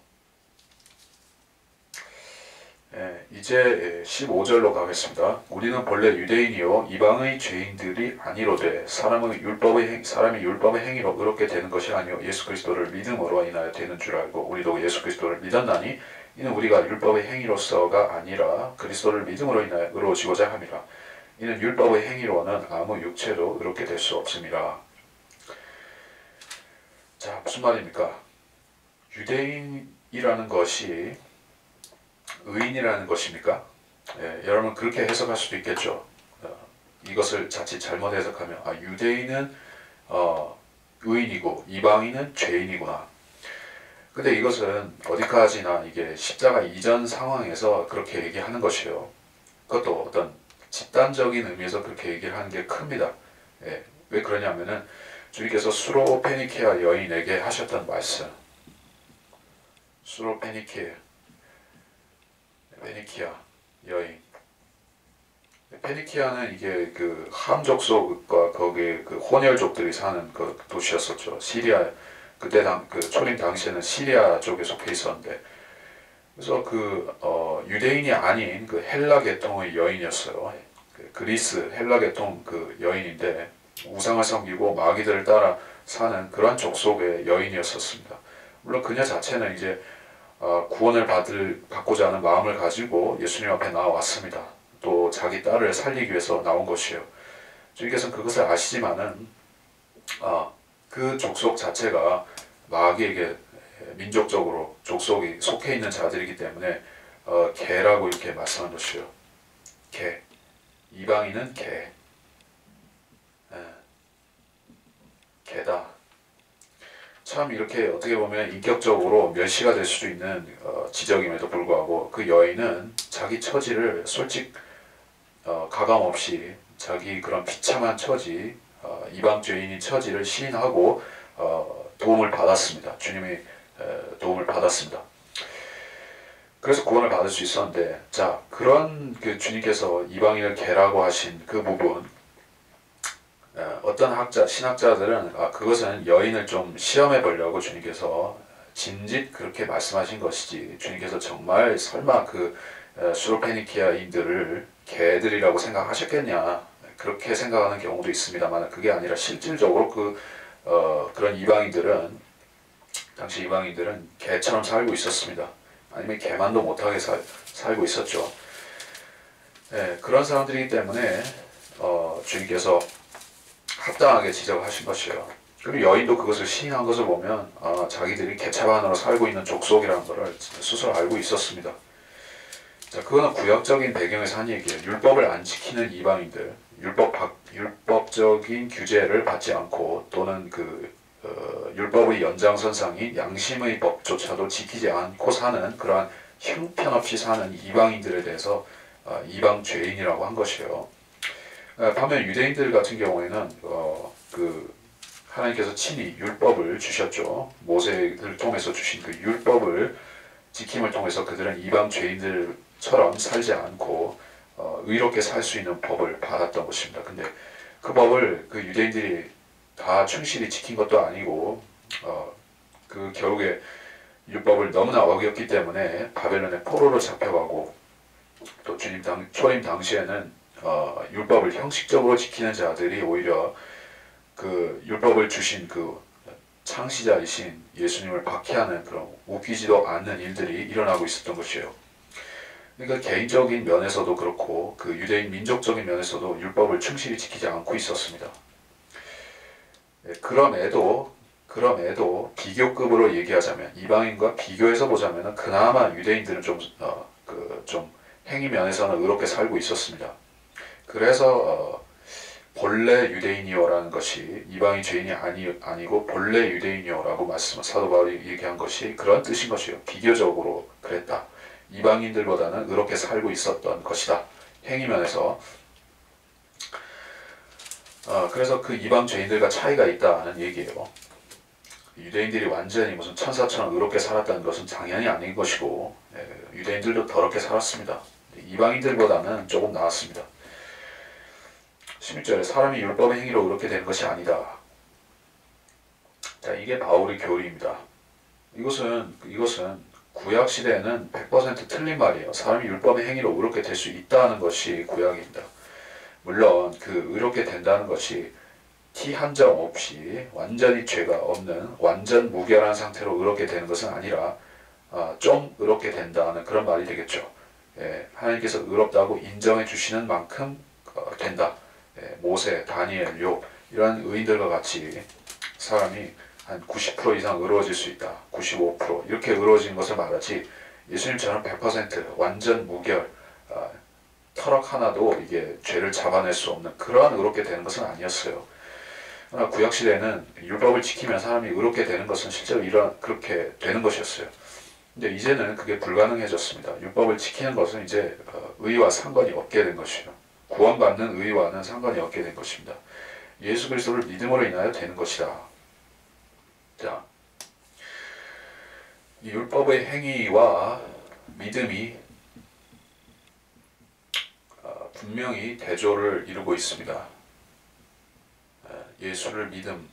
Speaker 1: 이제 15절로 가겠습니다. 우리는 본래 유대인이요 이방의 죄인들이 아니로되 사람이 율법의 행위로 의롭게 되는 것이 아니요 예수 그리스도를 믿음으로 인하여 되는 줄 알고 우리도 예수 그리스도를 믿었나니 이는 우리가 율법의 행위로서가 아니라 그리스도를 믿음으로 인하여 의로워지고자 함이라. 이는 율법의 행위로는 아무 육체도 의롭게 될 수 없습니다. 자, 무슨 말입니까? 유대인이라는 것이 의인이라는 것입니까? 여러분 그렇게 해석할 수도 있겠죠. 이것을 자칫 잘못 해석하면 유대인은 의인이고 이방인은 죄인이구나. 근데 이것은 어디까지나 이게 십자가 이전 상황에서 그렇게 얘기하는 것이에요. 그것도 어떤 집단적인 의미에서 그렇게 얘기를 하는 게 큽니다. 예, 왜 그러냐면은 주님께서 수로페니케아 여인에게 하셨던 말씀. 수로페니케아 여인. 페니키아는 이게 그 함족속과 거기에 그 혼혈족들이 사는 그 도시였었죠. 시리아 그때 그 초림 당시에는 시리아 쪽에 속해 있었는데, 그래서 그 유대인이 아닌 그 헬라 계통의 여인이었어요. 그 그리스 헬라 계통 그 여인인데 우상을 섬기고 마귀들을 따라 사는 그러한 족속의 여인이었었습니다. 물론 그녀 자체는 이제 구원을 받고자 하는 마음을 가지고 예수님 앞에 나왔습니다. 또 자기 딸을 살리기 위해서 나온 것이에요. 주님께서는 그것을 아시지만은 그 족속 자체가 마귀에게 민족적으로 족속이 속해 있는 자들이기 때문에 개라고 이렇게 말씀한 것이에요. 개. 이방인은 개. 개다. 참 이렇게 어떻게 보면 인격적으로 멸시가 될 수도 있는 지적임에도 불구하고 그 여인은 자기 처지를 가감없이 자기 그런 비참한 처지, 이방 죄인인 처지를 시인하고 도움을 받았습니다. 주님의 도움을 받았습니다. 그래서 구원을 받을 수 있었는데, 자, 그런 그 주님께서 이방인을 개라고 하신 그 부분, 어떤 신학자들은 그것은 여인을 좀 시험해 보려고 주님께서 진짓 그렇게 말씀하신 것이지, 주님께서 정말 설마 그 수로페니키아인들을 개들이라고 생각하셨겠냐, 그렇게 생각하는 경우도 있습니다만, 그게 아니라 실질적으로 그런 이방인들은, 당시 이방인들은 개처럼 살고 있었습니다. 아니면 개만도 못하게 살고 있었죠. 네, 그런 사람들이기 때문에 주님께서 합당하게 지적하신 것이에요. 그리고 여인도 그것을 시인한 것을 보면 자기들이 개차반으로 살고 있는 족속이라는 것을 스스로 알고 있었습니다. 자, 그거는 구약적인 배경에서 한 얘기예요. 율법을 안 지키는 이방인들, 율법적인 규제를 받지 않고, 또는 율법의 연장선상인 양심의 법조차도 지키지 않고 사는 그러한 형편없이 사는 이방인들에 대해서 이방 죄인이라고 한 것이에요. 반면 유대인들 같은 경우에는 하나님께서 친히 율법을 주셨죠. 모세를 통해서 주신 그 율법을 지킴을 통해서 그들은 이방 죄인들처럼 살지 않고 의롭게 살 수 있는 법을 받았던 것입니다. 근데 그 법을 그 유대인들이 다 충실히 지킨 것도 아니고 그 결국에 율법을 너무나 어겼기 때문에 바벨론의 포로로 잡혀가고, 또 초림 당시에는 율법을 형식적으로 지키는 자들이 오히려 그 율법을 주신 그 창시자이신 예수님을 박해하는 그런 웃기지도 않는 일들이 일어나고 있었던 것이에요. 그러니까 개인적인 면에서도 그렇고 그 유대인 민족적인 면에서도 율법을 충실히 지키지 않고 있었습니다. 그럼에도 비교급으로 얘기하자면, 이방인과 비교해서 보자면 그나마 유대인들은 좀 행위 면에서는 의롭게 살고 있었습니다. 그래서 본래 유대인이요라는 것이 이방인 죄인이 아니고 본래 유대인이요라고 사도 바울이 얘기한 것이 그런 뜻인 것이에요. 비교적으로 그랬다. 이방인들보다는 의롭게 살고 있었던 것이다. 행위 면에서. 그래서 그 이방 죄인들과 차이가 있다는 얘기예요. 유대인들이 완전히 무슨 천사처럼 의롭게 살았다는 것은 당연히 아닌 것이고, 유대인들도 더럽게 살았습니다. 이방인들보다는 조금 나았습니다. 16절에 사람이 율법의 행위로 의롭게 되는 것이 아니다. 자, 이게 바울의 교리입니다. 이것은 구약 시대에는 100% 틀린 말이에요. 사람이 율법의 행위로 의롭게 될 수 있다는 것이 구약입니다. 물론 그 의롭게 된다는 것이 티 한 점 없이 완전히 죄가 없는 완전 무결한 상태로 의롭게 되는 것은 아니라 좀 의롭게 된다는 그런 말이 되겠죠. 하나님께서 의롭다고 인정해 주시는 만큼 된다. 모세, 다니엘, 욥 이런 의인들과 같이 사람이 한 90% 이상 의로워질 수 있다. 95% 이렇게 의로워지는 것을 말하지, 예수님처럼 100% 완전 무결, 터럭 하나도 이게 죄를 잡아낼 수 없는 그러한 의롭게 되는 것은 아니었어요. 그러나 구약 시대에는 율법을 지키면 사람이 의롭게 되는 것은 실제로 그렇게 되는 것이었어요. 근데 이제는 그게 불가능해졌습니다. 율법을 지키는 것은 이제 의와 상관이 없게 된 것이요. 구원받는 의와는 상관이 없게 된 것입니다. 예수 그리스도를 믿음으로 인하여 되는 것이다. 자, 이 율법의 행위와 믿음이 분명히 대조를 이루고 있습니다. 예수를 믿음.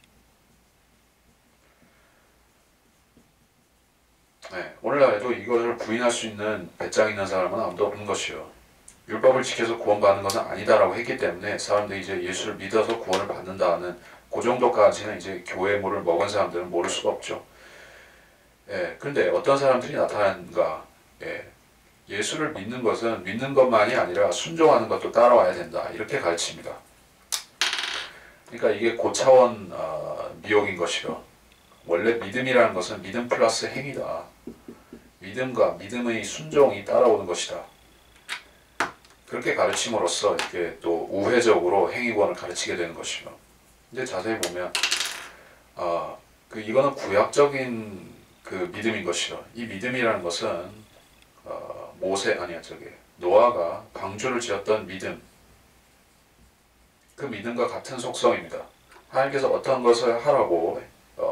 Speaker 1: 오늘날에도 이것을 부인할 수 있는 배짱 있는 사람은 아무도 없는 것이요. 율법을 지켜서 구원받는 것은 아니다라고 했기 때문에 사람들이 이제 예수를 믿어서 구원을 받는다는 그 정도까지는 이제 교회 물을 먹은 사람들은 모를 수가 없죠. 그런데 어떤 사람들이 나타나는가? 예수를 믿는 것은 믿는 것만이 아니라 순종하는 것도 따라와야 된다. 이렇게 가르칩니다. 그러니까 이게 고차원 미혹인 것이요. 원래 믿음이라는 것은 믿음 플러스 행위다. 믿음과 믿음의 순종이 따라오는 것이다. 그렇게 가르침으로써 이렇게 또 우회적으로 행위권을 가르치게 되는 것이요. 근데 자세히 보면 이거는 구약적인 그 믿음인 것이요. 이 믿음이라는 것은 노아가 방주를 지었던 믿음, 그 믿음과 같은 속성입니다. 하나님께서 어떤 것을 하라고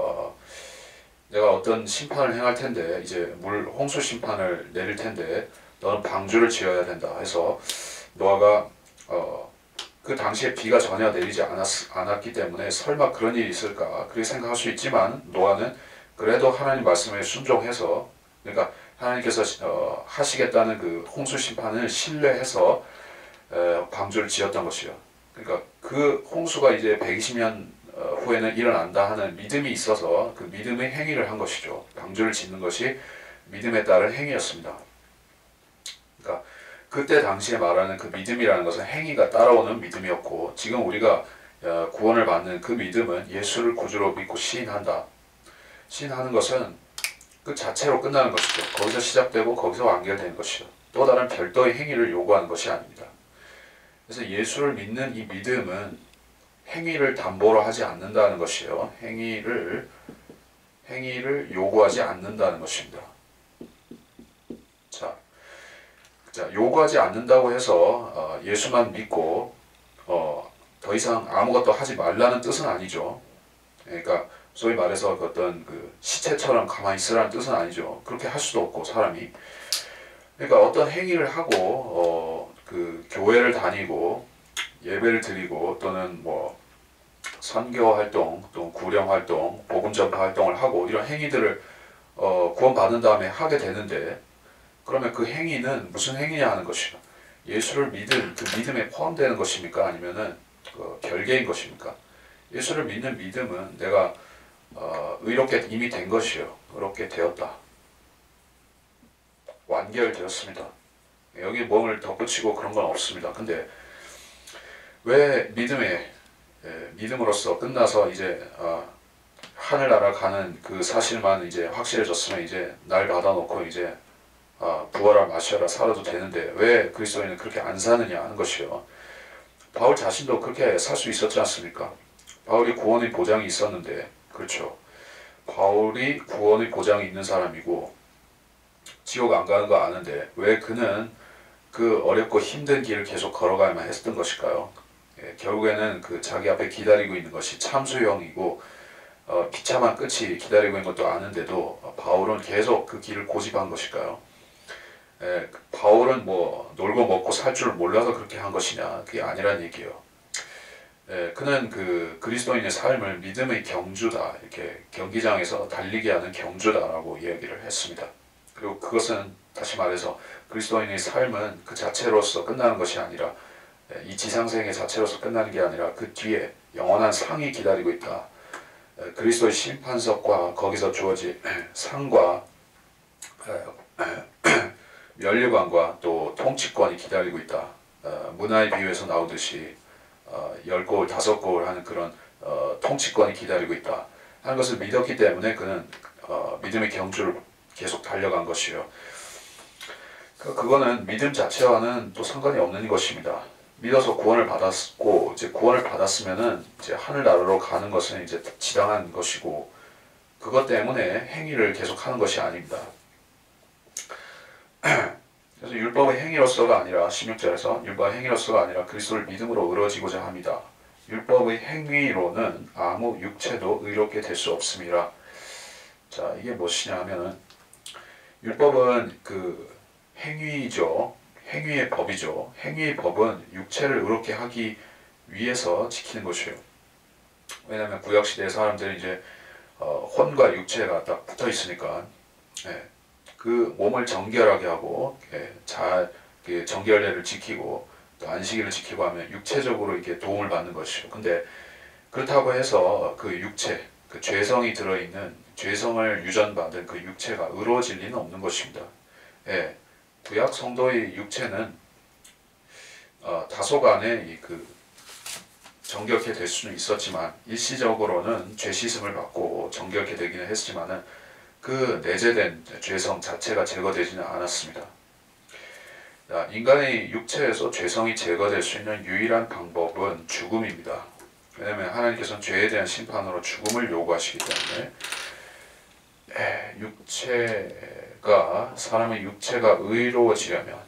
Speaker 1: 내가 어떤 심판을 행할 텐데 이제 홍수 심판을 내릴 텐데 너는 방주를 지어야 된다 해서 노아가 그 당시에 비가 전혀 내리지 않았기 때문에 설마 그런 일이 있을까 그렇게 생각할 수 있지만 노아는 그래도 하나님 말씀에 순종해서 그러니까 하나님께서 하시겠다는 그 홍수 심판을 신뢰해서 방주를 지었던 것이요. 그러니까 그 홍수가 이제 120년 후에는 일어난다 하는 믿음이 있어서 그 믿음의 행위를 한 것이죠. 방주를 짓는 것이 믿음에 따른 행위였습니다. 그러니까 그때 당시에 말하는 그 믿음이라는 것은 행위가 따라오는 믿음이었고 지금 우리가 구원을 받는 그 믿음은 예수를 구주로 믿고 시인한다. 시인하는 것은 그 자체로 끝나는 것이죠. 거기서 시작되고 거기서 완결되는 것이죠. 또 다른 별도의 행위를 요구하는 것이 아닙니다. 그래서 예수를 믿는 이 믿음은 행위를 담보로 하지 않는다는 것이요. 행위를 요구하지 않는다는 것입니다. 자, 요구하지 않는다고 해서 예수만 믿고 더 이상 아무것도 하지 말라는 뜻은 아니죠. 그러니까 소위 말해서 어떤 그 시체처럼 가만히 있으라는 뜻은 아니죠. 그렇게 할 수도 없고 사람이. 그러니까 어떤 행위를 하고 그 교회를 다니고 예배를 드리고 또는 뭐 선교 활동, 또 구령 활동, 복음 전파 활동을 하고 이런 행위들을 구원받은 다음에 하게 되는데 그러면 그 행위는 무슨 행위냐 하는 것이죠. 예수를 믿은 그 믿음에 포함되는 것입니까? 아니면은 별개인 것입니까? 예수를 믿는 믿음은 내가 의롭게 이미 된 것이요. 의롭게 되었다. 완결되었습니다. 여기 몸을 덧붙이고 그런 건 없습니다. 근데 왜 믿음으로써 끝나서 이제 하늘나라 가는 그 사실만 이제 확실해졌으면 이제 날 받아놓고 이제 부어라 마셔라 살아도 되는데 왜 그리스도인은 그렇게 안 사느냐 하는 것이요. 바울 자신도 그렇게 살 수 있었지 않습니까? 바울이 구원의 보장이 있었는데 그렇죠. 바울이 구원의 보장이 있는 사람이고 지옥 안 가는 거 아는데 왜 그는 그 어렵고 힘든 길을 계속 걸어가야만 했던 것일까요? 결국에는 그 자기 앞에 기다리고 있는 것이 참수형이고 비참한 끝이 기다리고 있는 것도 아는데도 바울은 계속 그 길을 고집한 것일까요? 바울은 뭐 놀고 먹고 살 줄 몰라서 그렇게 한 것이냐? 그게 아니란 얘기예요. 그는 그 그리스도인의 삶을 믿음의 경주다 이렇게 경기장에서 달리게 하는 경주다라고 이야기를 했습니다. 그리고 그것은 다시 말해서 그리스도인의 삶은 그 자체로서 끝나는 것이 아니라 이 지상생의 자체로서 끝나는 게 아니라 그 뒤에 영원한 상이 기다리고 있다. 그리스도의 심판석과 거기서 주어질 상과 면류관과 또 통치권이 기다리고 있다. 문화의 비유에서 나오듯이 10고울, 5고울 하는 그런 통치권이 기다리고 있다 하는 것을 믿었기 때문에 그는 믿음의 경주를 계속 달려간 것이요. 그거는 믿음 자체와는 또 상관이 없는 것입니다. 믿어서 구원을 받았고 이제 구원을 받았으면은 이제 하늘나라로 가는 것은 이제 지당한 것이고 그것 때문에 행위를 계속하는 것이 아닙니다. 그래서 율법의 행위로서가 아니라 16절에서 율법의 행위로서가 아니라 그리스도를 믿음으로 의로워지고자 합니다. 율법의 행위로는 아무 육체도 의롭게 될 수 없습니다. 자, 이게 무엇이냐 하면은 율법은 그 행위죠. 행위의 법이죠. 행위의 법은 육체를 의롭게 하기 위해서 지키는 것이에요. 왜냐하면 구약시대의 사람들이 이제 혼과 육체가 딱 붙어 있으니까 그 몸을 정결하게 하고 잘 정결례를 지키고 또 안식일을 지키고 하면 육체적으로 이렇게 도움을 받는 것이죠. 근데 그렇다고 해서 그 육체, 그 죄성이 들어있는 죄성을 유전받은 그 육체가 의로워질 리는 없는 것입니다. 구약 성도의 육체는 다소간에 그 정결케 될 수는 있었지만 일시적으로는 죄 씻음을 받고 정결케 되기는 했지만은 그 내재된 죄성 자체가 제거되지는 않았습니다. 인간의 육체에서 죄성이 제거될 수 있는 유일한 방법은 죽음입니다. 왜냐하면 하나님께서는 죄에 대한 심판으로 죽음을 요구하시기 때문에 사람의 육체가 의로워지려면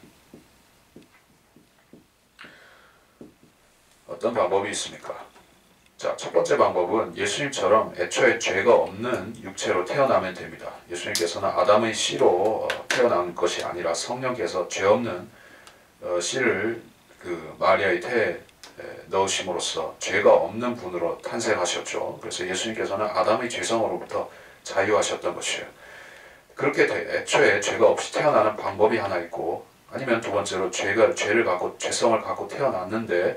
Speaker 1: 어떤 방법이 있습니까? 자, 첫 번째 방법은 예수님처럼 애초에 죄가 없는 육체로 태어나면 됩니다. 예수님께서는 아담의 씨로 태어난 것이 아니라 성령께서 죄 없는 씨를 그 마리아의 태에 넣으심으로써 죄가 없는 분으로 탄생하셨죠. 그래서 예수님께서는 아담의 죄성으로부터 자유하셨던 것이에요. 그렇게 애초에 죄가 없이 태어나는 방법이 하나 있고, 아니면 두 번째로 죄를 갖고 죄성을 갖고 태어났는데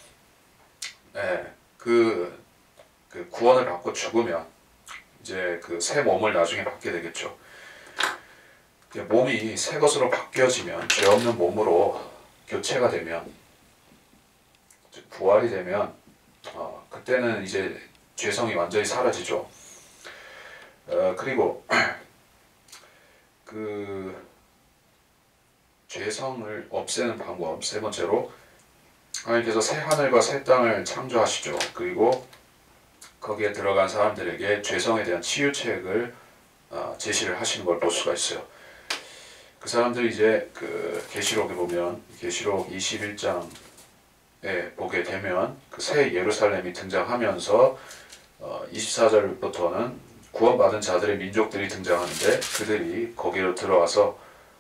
Speaker 1: 그 구원을 받고 죽으면 이제 그 새 몸을 나중에 받게 되겠죠. 몸이 새 것으로 바뀌어지면 죄 없는 몸으로 교체가 되면 부활이 되면 그때는 이제 죄성이 완전히 사라지죠. 그리고 그 죄성을 없애는 방법 세 번째로 하나님께서 새 하늘과 새 땅을 창조하시죠. 그리고 거기에 들어간 사람들에게 죄성에 대한 치유책을 제시를 하시는 걸 볼 수가 있어요. 그 사람들이 이제 그 계시록에 보면 계시록 21장에 보게 되면 그 새 예루살렘이 등장하면서 24절부터는 구원받은 자들의 민족들이 등장하는데 그들이 거기로 들어와서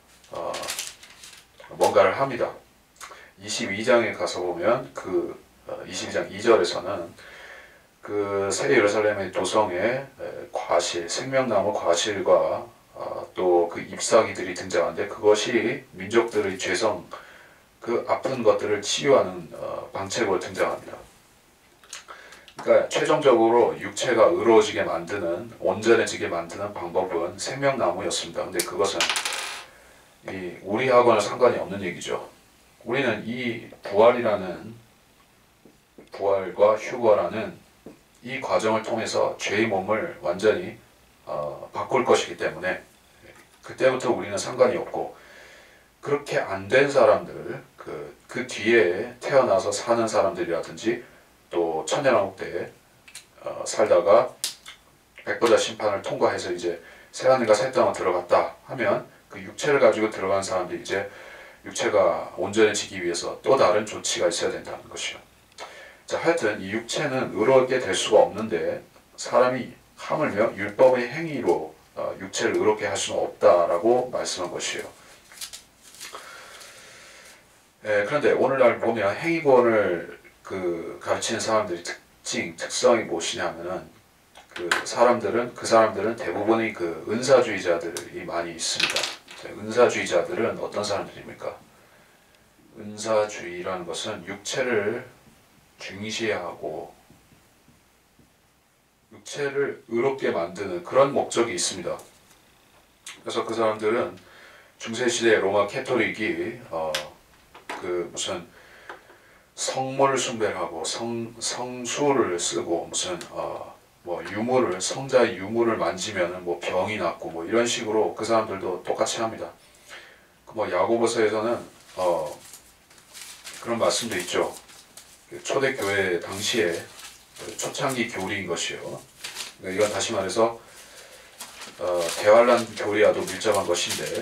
Speaker 1: 뭔가를 합니다. 22장에 가서 보면 그 22장 2절에서는 그 새 예루살렘의 도성에 과실, 생명나무 과실과 또 그 잎사귀들이 등장하는데 그것이 민족들의 죄성, 그 아픈 것들을 치유하는 방책으로 등장합니다. 그러니까 최종적으로 육체가 의로워지게 만드는, 온전해지게 만드는 방법은 생명나무였습니다. 근데 그것은 우리하고는 상관이 없는 얘기죠. 우리는 이 부활과 휴거라는 이 과정을 통해서 죄의 몸을 완전히 바꿀 것이기 때문에 그때부터 우리는 상관이 없고, 그렇게 안 된 사람들, 그 뒤에 태어나서 사는 사람들이라든지 또 천년왕국 때 살다가 백보자 심판을 통과해서 이제 새하늘과 새 땅을 들어갔다 하면 그 육체를 가지고 들어간 사람들이 이제 육체가 온전해지기 위해서 또 다른 조치가 있어야 된다는 것이요. 자, 하여튼 이 육체는 의롭게 될 수가 없는데 사람이 하물며 율법의 행위로 육체를 의롭게 할 수는 없다라고 말씀한 것이에요. 그런데 오늘날 보면 행위구원을 가르치는 사람들의 특성이 무엇이냐면은 그 사람들은 대부분이 그 은사주의자들이 많이 있습니다. 은사주의자들은 어떤 사람들입니까? 은사주의라는 것은 육체를 중시하고 육체를 의롭게 만드는 그런 목적이 있습니다. 그래서 그 사람들은 중세시대 로마 캐토릭이 무슨 성물 숭배를 하고 성수를 쓰고 무슨 뭐 성자의 유물을 만지면은 뭐 병이 낫고 뭐 이런 식으로 그 사람들도 똑같이 합니다. 뭐 야고보서에서는 그런 말씀도 있죠. 초대교회 당시에 초창기 교리인 것이요. 그러니까 이건 다시 말해서 대환란 교리와도 밀접한 것인데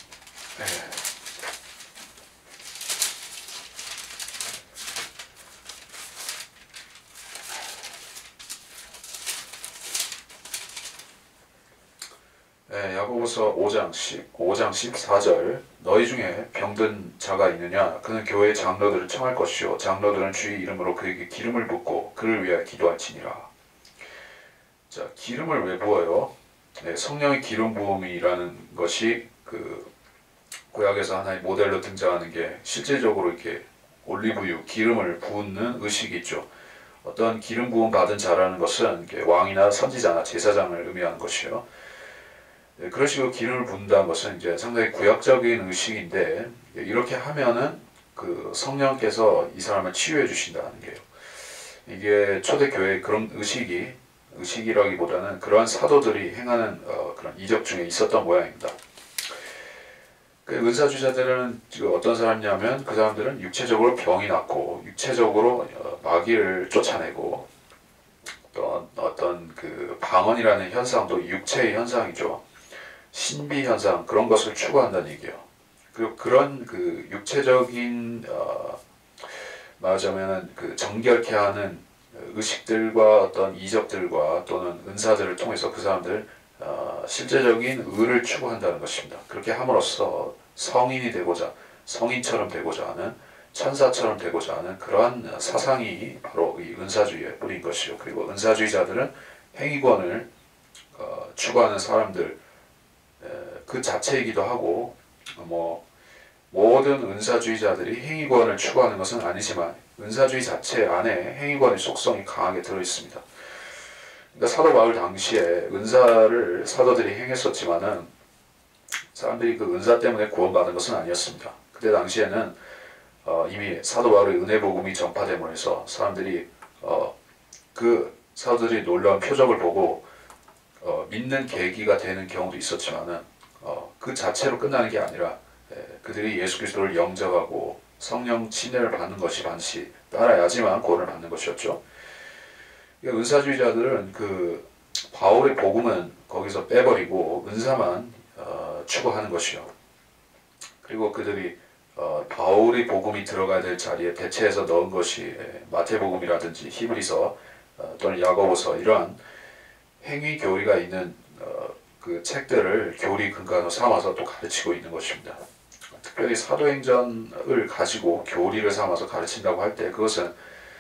Speaker 1: 야고보서 5장 14절 너희 중에 병든 자가 있느냐 그는 교회의 장로들을 청할 것이요 장로들은 주의 이름으로 그에게 기름을 붓고 그를 위하여 기도할지니라. 자, 기름을 왜 부어요? 성령의 기름 부음이라는 것이 그 구약에서 하나의 모델로 등장하는 게 실제적으로 이렇게 올리브유 기름을 붓는 의식이 있죠. 어떤 기름 부음 받은 자라는 것은 왕이나 선지자나 제사장을 의미하는 것이요. 그런 식으로 기름을 붓는다는 것은 이제 상당히 구약적인 의식인데 이렇게 하면은 그 성령께서 이 사람을 치유해 주신다는 게요. 이게 초대교회의 그런 의식이라기보다는 그러한 사도들이 행하는 그런 이적 중에 있었던 모양입니다. 그 은사주자들은 지금 어떤 사람이냐면 그 사람들은 육체적으로 병이 났고 육체적으로 마귀를 쫓아내고 어떤 그 방언이라는 현상도 육체의 현상이죠. 신비 현상 그런 것을 추구한다는 얘기예요. 그리고 그런 그 육체적인 말하자면은 그 정결케 하는 의식들과 어떤 이적들과 또는 은사들을 통해서 그 사람들 실제적인 의를 추구한다는 것입니다. 그렇게 함으로써 성인이 되고자 성인처럼 되고자 하는 천사처럼 되고자 하는 그러한 사상이 바로 이 은사주의의 뿌리인 것이요. 그리고 은사주의자들은 행위권을 추구하는 사람들 그 자체이기도 하고 모든 은사주의자들이 행위권을 추구하는 것은 아니지만 은사주의 자체 안에 행위권의 속성이 강하게 들어있습니다. 그러니까 사도 바울 당시에 은사를 사도들이 행했었지만은 사람들이 그 은사 때문에 구원받은 것은 아니었습니다. 그때 당시에는 이미 사도 바울의 은혜 복음이 전파됨으로 해서 사람들이 그 사도들이 놀라운 표적을 보고 믿는 계기가 되는 경우도 있었지만은 그 자체로 끝나는 게 아니라 그들이 예수 그리스도를 영접하고 성령 침례를 받는 것이 반드시 따라야지만 구원을 받는 것이었죠. 은사주의자들은 그 바울의 복음은 거기서 빼버리고 은사만 추구하는 것이요. 그리고 그들이 바울의 복음이 들어가야 될 자리에 대체해서 넣은 것이 마태복음이라든지 히브리서 또는 야고보서 이러한 행위 교리가 있는 그 책들을 교리 근간으로 삼아서 또 가르치고 있는 것입니다. 특별히 사도행전을 가지고 교리를 삼아서 가르친다고 할 때 그것은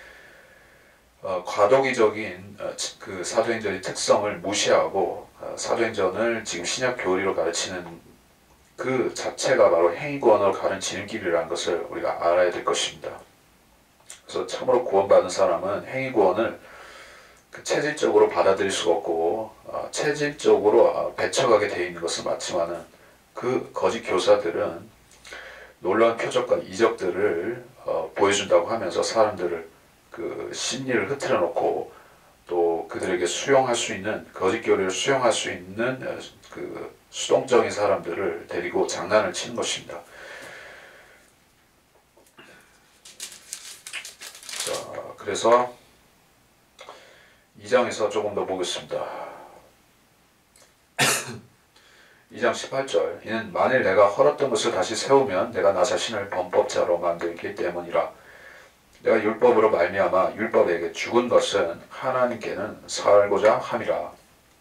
Speaker 1: 과도기적인 그 사도행전의 특성을 무시하고 사도행전을 지금 신약 교리로 가르치는 그 자체가 바로 행위권으로 가는 지름길이라는 것을 우리가 알아야 될 것입니다. 그래서 참으로 구원받은 사람은 행위권을 그 체질적으로 받아들일 수가 없고 체질적으로 배척하게 되어 있는 것은 맞지만은 그 거짓 교사들은 놀라운 표적과 이적들을 보여준다고 하면서 사람들을 그 심리를 흐트러 놓고 또 그들에게 수용할 수 있는 거짓 교리를 수용할 수 있는 그 수동적인 사람들을 데리고 장난을 치는 것입니다. 자, 그래서 2장에서 조금 더 보겠습니다. 2장 18절 이는 만일 내가 헐었던 것을 다시 세우면 내가 나 자신을 범법자로 만들기 때문이라. 내가 율법으로 말미암아 율법에게 죽은 것은 하나님께는 살고자 함이라.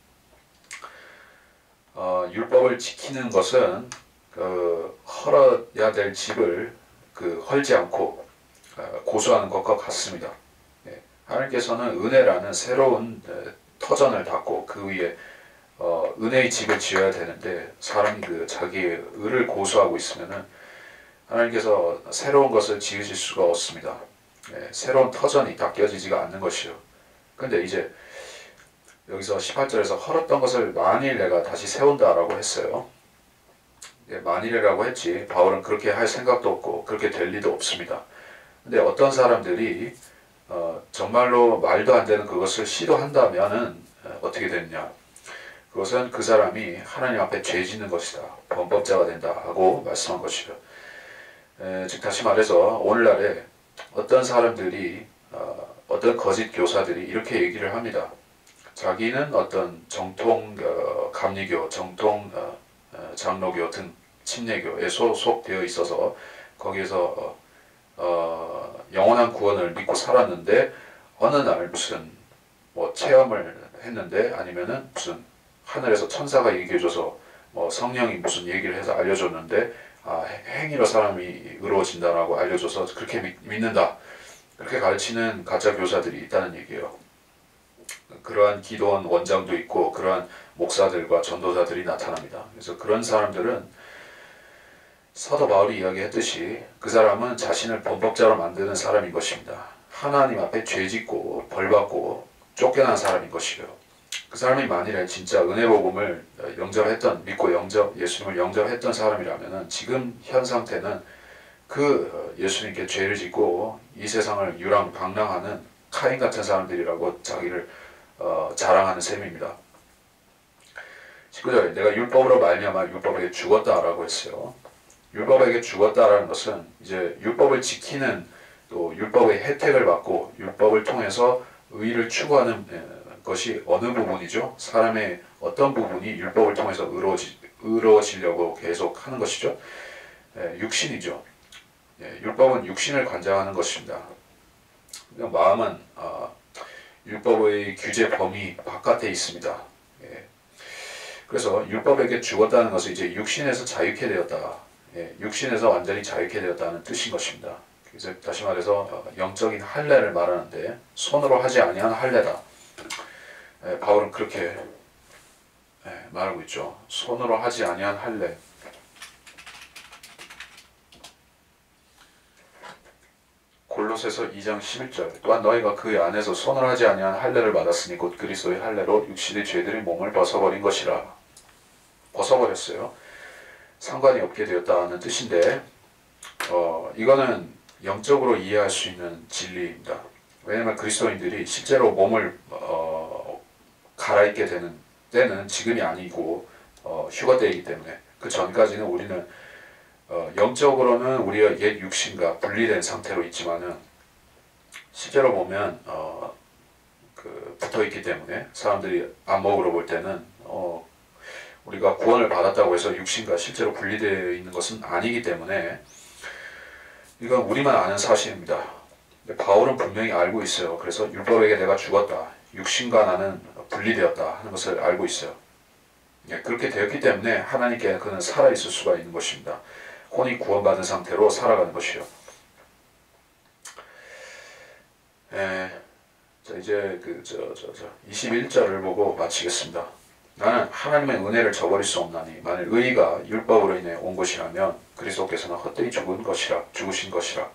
Speaker 1: 율법을 지키는 것은 헐어야 될 집을 헐지 않고 고수하는 것과 같습니다. 하나님께서는 은혜라는 새로운 터전을 닫고 그 위에 은혜의 집을 지어야 되는데 사람이 자기의 의를 고수하고 있으면은 하나님께서 새로운 것을 지으실 수가 없습니다. 새로운 터전이 닦여지지가 않는 것이요. 근데 이제 여기서 18절에서 헐었던 것을 만일 내가 다시 세운다라고 했어요. 만일이라고 했지 바울은 그렇게 할 생각도 없고 그렇게 될 리도 없습니다. 근데 어떤 사람들이 정말로 말도 안 되는 그것을 시도한다면은 어떻게 되느냐? 그것은 그 사람이 하나님 앞에 죄 짓는 것이다. 범법자가 된다 하고 말씀한 것이죠. 즉 다시 말해서 오늘날에 어떤 사람들이 어떤 거짓 교사들이 이렇게 얘기를 합니다. 자기는 어떤 정통 감리교, 정통 장로교 등 침례교에 소속되어 있어서 거기에서 영원한 구원을 믿고 살았는데 어느 날 무슨 뭐 체험을 했는데 아니면은 무슨 하늘에서 천사가 얘기해줘서 뭐 성령이 무슨 얘기를 해서 알려줬는데 행위로 사람이 의로워진다라고 알려줘서 그렇게 믿는다. 그렇게 가르치는 가짜 교사들이 있다는 얘기예요. 그러한 기도원 원장도 있고 그러한 목사들과 전도사들이 나타납니다. 그래서 그런 사람들은 사도 바울이 이야기했듯이 그 사람은 자신을 범법자로 만드는 사람인 것입니다. 하나님 앞에 죄짓고 벌받고 쫓겨난 사람인 것이요. 그 사람이 만일에 진짜 은혜복음을 믿고 예수님을 영접했던 사람이라면 지금 현 상태는 그 예수님께 죄를 짓고 이 세상을 유랑방랑하는 카인 같은 사람들이라고 자기를 자랑하는 셈입니다. 19절에 내가 율법으로 말미암아 율법에게 죽었다라고 했어요. 율법에게 죽었다라는 것은 이제 율법을 지키는 또 율법의 혜택을 받고 율법을 통해서 의를 추구하는 것이 어느 부분이죠? 사람의 어떤 부분이 율법을 통해서 의로워지려고 계속 하는 것이죠? 육신이죠. 율법은 육신을 관장하는 것입니다. 마음은 율법의 규제 범위 바깥에 있습니다. 그래서 율법에게 죽었다는 것은 이제 육신에서 자유케 되었다. 육신에서 완전히 자유케 되었다는 뜻인 것입니다. 그래서 다시 말해서 영적인 할례를 말하는데 손으로 하지 아니한 할례다. 바울은 그렇게 말하고 있죠. 손으로 하지 아니한 할례. 골로새서 2장 11절 또한 너희가 그 안에서 손을 하지 아니한 할례를 받았으니 곧 그리스도의 할례로 육신의 죄들의 몸을 벗어버린 것이라. 벗어버렸어요. 상관이 없게 되었다는 뜻인데 이거는 영적으로 이해할 수 있는 진리입니다. 왜냐하면 그리스도인들이 실제로 몸을 갈아입게 되는 때는 지금이 아니고 휴거 때이기 때문에 그 전까지는 우리는 영적으로는 우리가 옛 육신과 분리된 상태로 있지만은 실제로 보면 붙어 있기 때문에 사람들이 안목으로 볼 때는 우리가 구원을 받았다고 해서 육신과 실제로 분리되어 있는 것은 아니기 때문에 이건 우리만 아는 사실입니다. 바울은 분명히 알고 있어요. 그래서 율법에게 내가 죽었다. 육신과 나는 분리되었다 하는 것을 알고 있어요. 그렇게 되었기 때문에 하나님께 그는 살아있을 수가 있는 것입니다. 혼이 구원받은 상태로 살아가는 것이요. 자 이제 21절을 보고 마치겠습니다. 나는 하나님의 은혜를 저버릴 수 없나니 만일 의가 율법으로 인해 온 것이라면 그리스도께서는 헛되이 죽으신 것이라.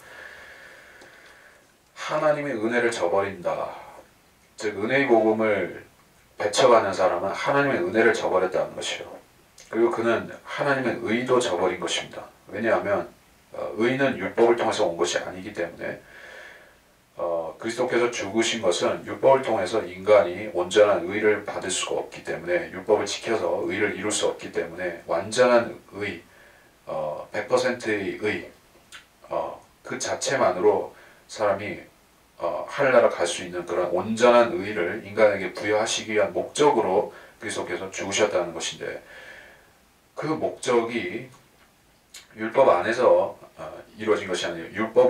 Speaker 1: 하나님의 은혜를 저버린다. 즉 은혜의 복음을 배척하는 사람은 하나님의 은혜를 저버렸다는 것이요. 그리고 그는 하나님의 의도 저버린 것입니다. 왜냐하면 의는 율법을 통해서 온 것이 아니기 때문에 그리스도께서 죽으신 것은 율법을 통해서 인간이 온전한 의를 받을 수가 없기 때문에 율법을 지켜서 의를 이룰 수 없기 때문에 완전한 의, 100%의 의, 그 자체만으로 사람이 하늘나라 갈 수 있는 그런 온전한 의를 인간에게 부여하시기 위한 목적으로 그리스도께서 죽으셨다는 것인데 그 목적이 율법 안에서 이루어진 것이 아니에요.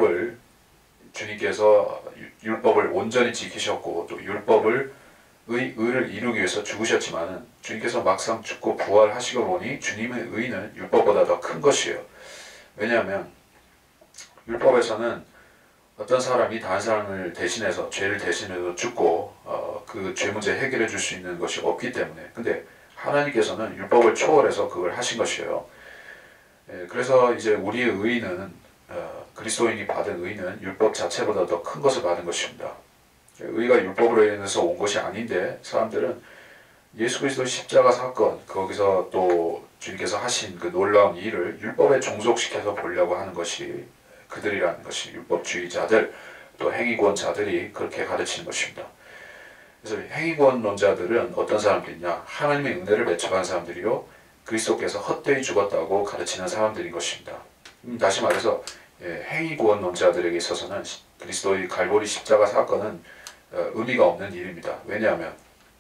Speaker 1: 주님께서 율법을 온전히 지키셨고 또 의를 이루기 위해서 죽으셨지만은 주님께서 막상 죽고 부활하시고 보니 주님의 의는 율법보다 더 큰 것이에요. 왜냐하면 율법에서는 어떤 사람이 다른 사람을 대신해서 죄를 대신해서 죽고 그 죄 문제 해결해 줄 수 있는 것이 없기 때문에 근데 하나님께서는 율법을 초월해서 그걸 하신 것이에요. 그래서 이제 우리의 의는 그리스도인이 받은 의는 율법 자체보다 더 큰 것을 받은 것입니다. 의가 율법으로 인해서 온 것이 아닌데 사람들은 예수 그리스도 십자가 사건 거기서 또 주님께서 하신 그 놀라운 일을 율법에 종속시켜서 보려고 하는 것이 그들이라는 것이 율법주의자들 또 행위권자들이 그렇게 가르치는 것입니다. 그래서 행위권론자들은 어떤 사람들이냐 하나님의 은혜를 배척한 사람들이요 그리스도께서 헛되이 죽었다고 가르치는 사람들인 것입니다. 다시 말해서 행위 구원론자들에게 있어서는 그리스도의 갈보리 십자가 사건은 의미가 없는 일입니다. 왜냐하면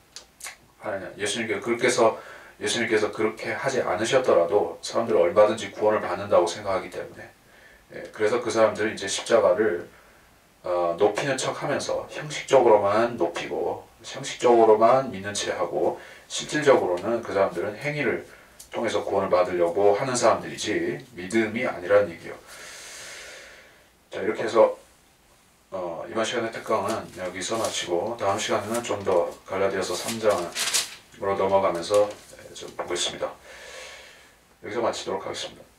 Speaker 1: 예수님께서 그렇게 하지 않으셨더라도 사람들은 얼마든지 구원을 받는다고 생각하기 때문에 그래서 그 사람들은 이제 십자가를 높이는 척하면서 형식적으로만 높이고 형식적으로만 믿는 채 하고 실질적으로는 그 사람들은 행위를 통해서 구원을 받으려고 하는 사람들이지 믿음이 아니라는 얘기예요. 자, 이렇게 해서 이번 시간의 특강은 여기서 마치고 다음 시간에는 좀 더 갈라디아서 3장으로 넘어가면서 좀 보겠습니다. 여기서 마치도록 하겠습니다.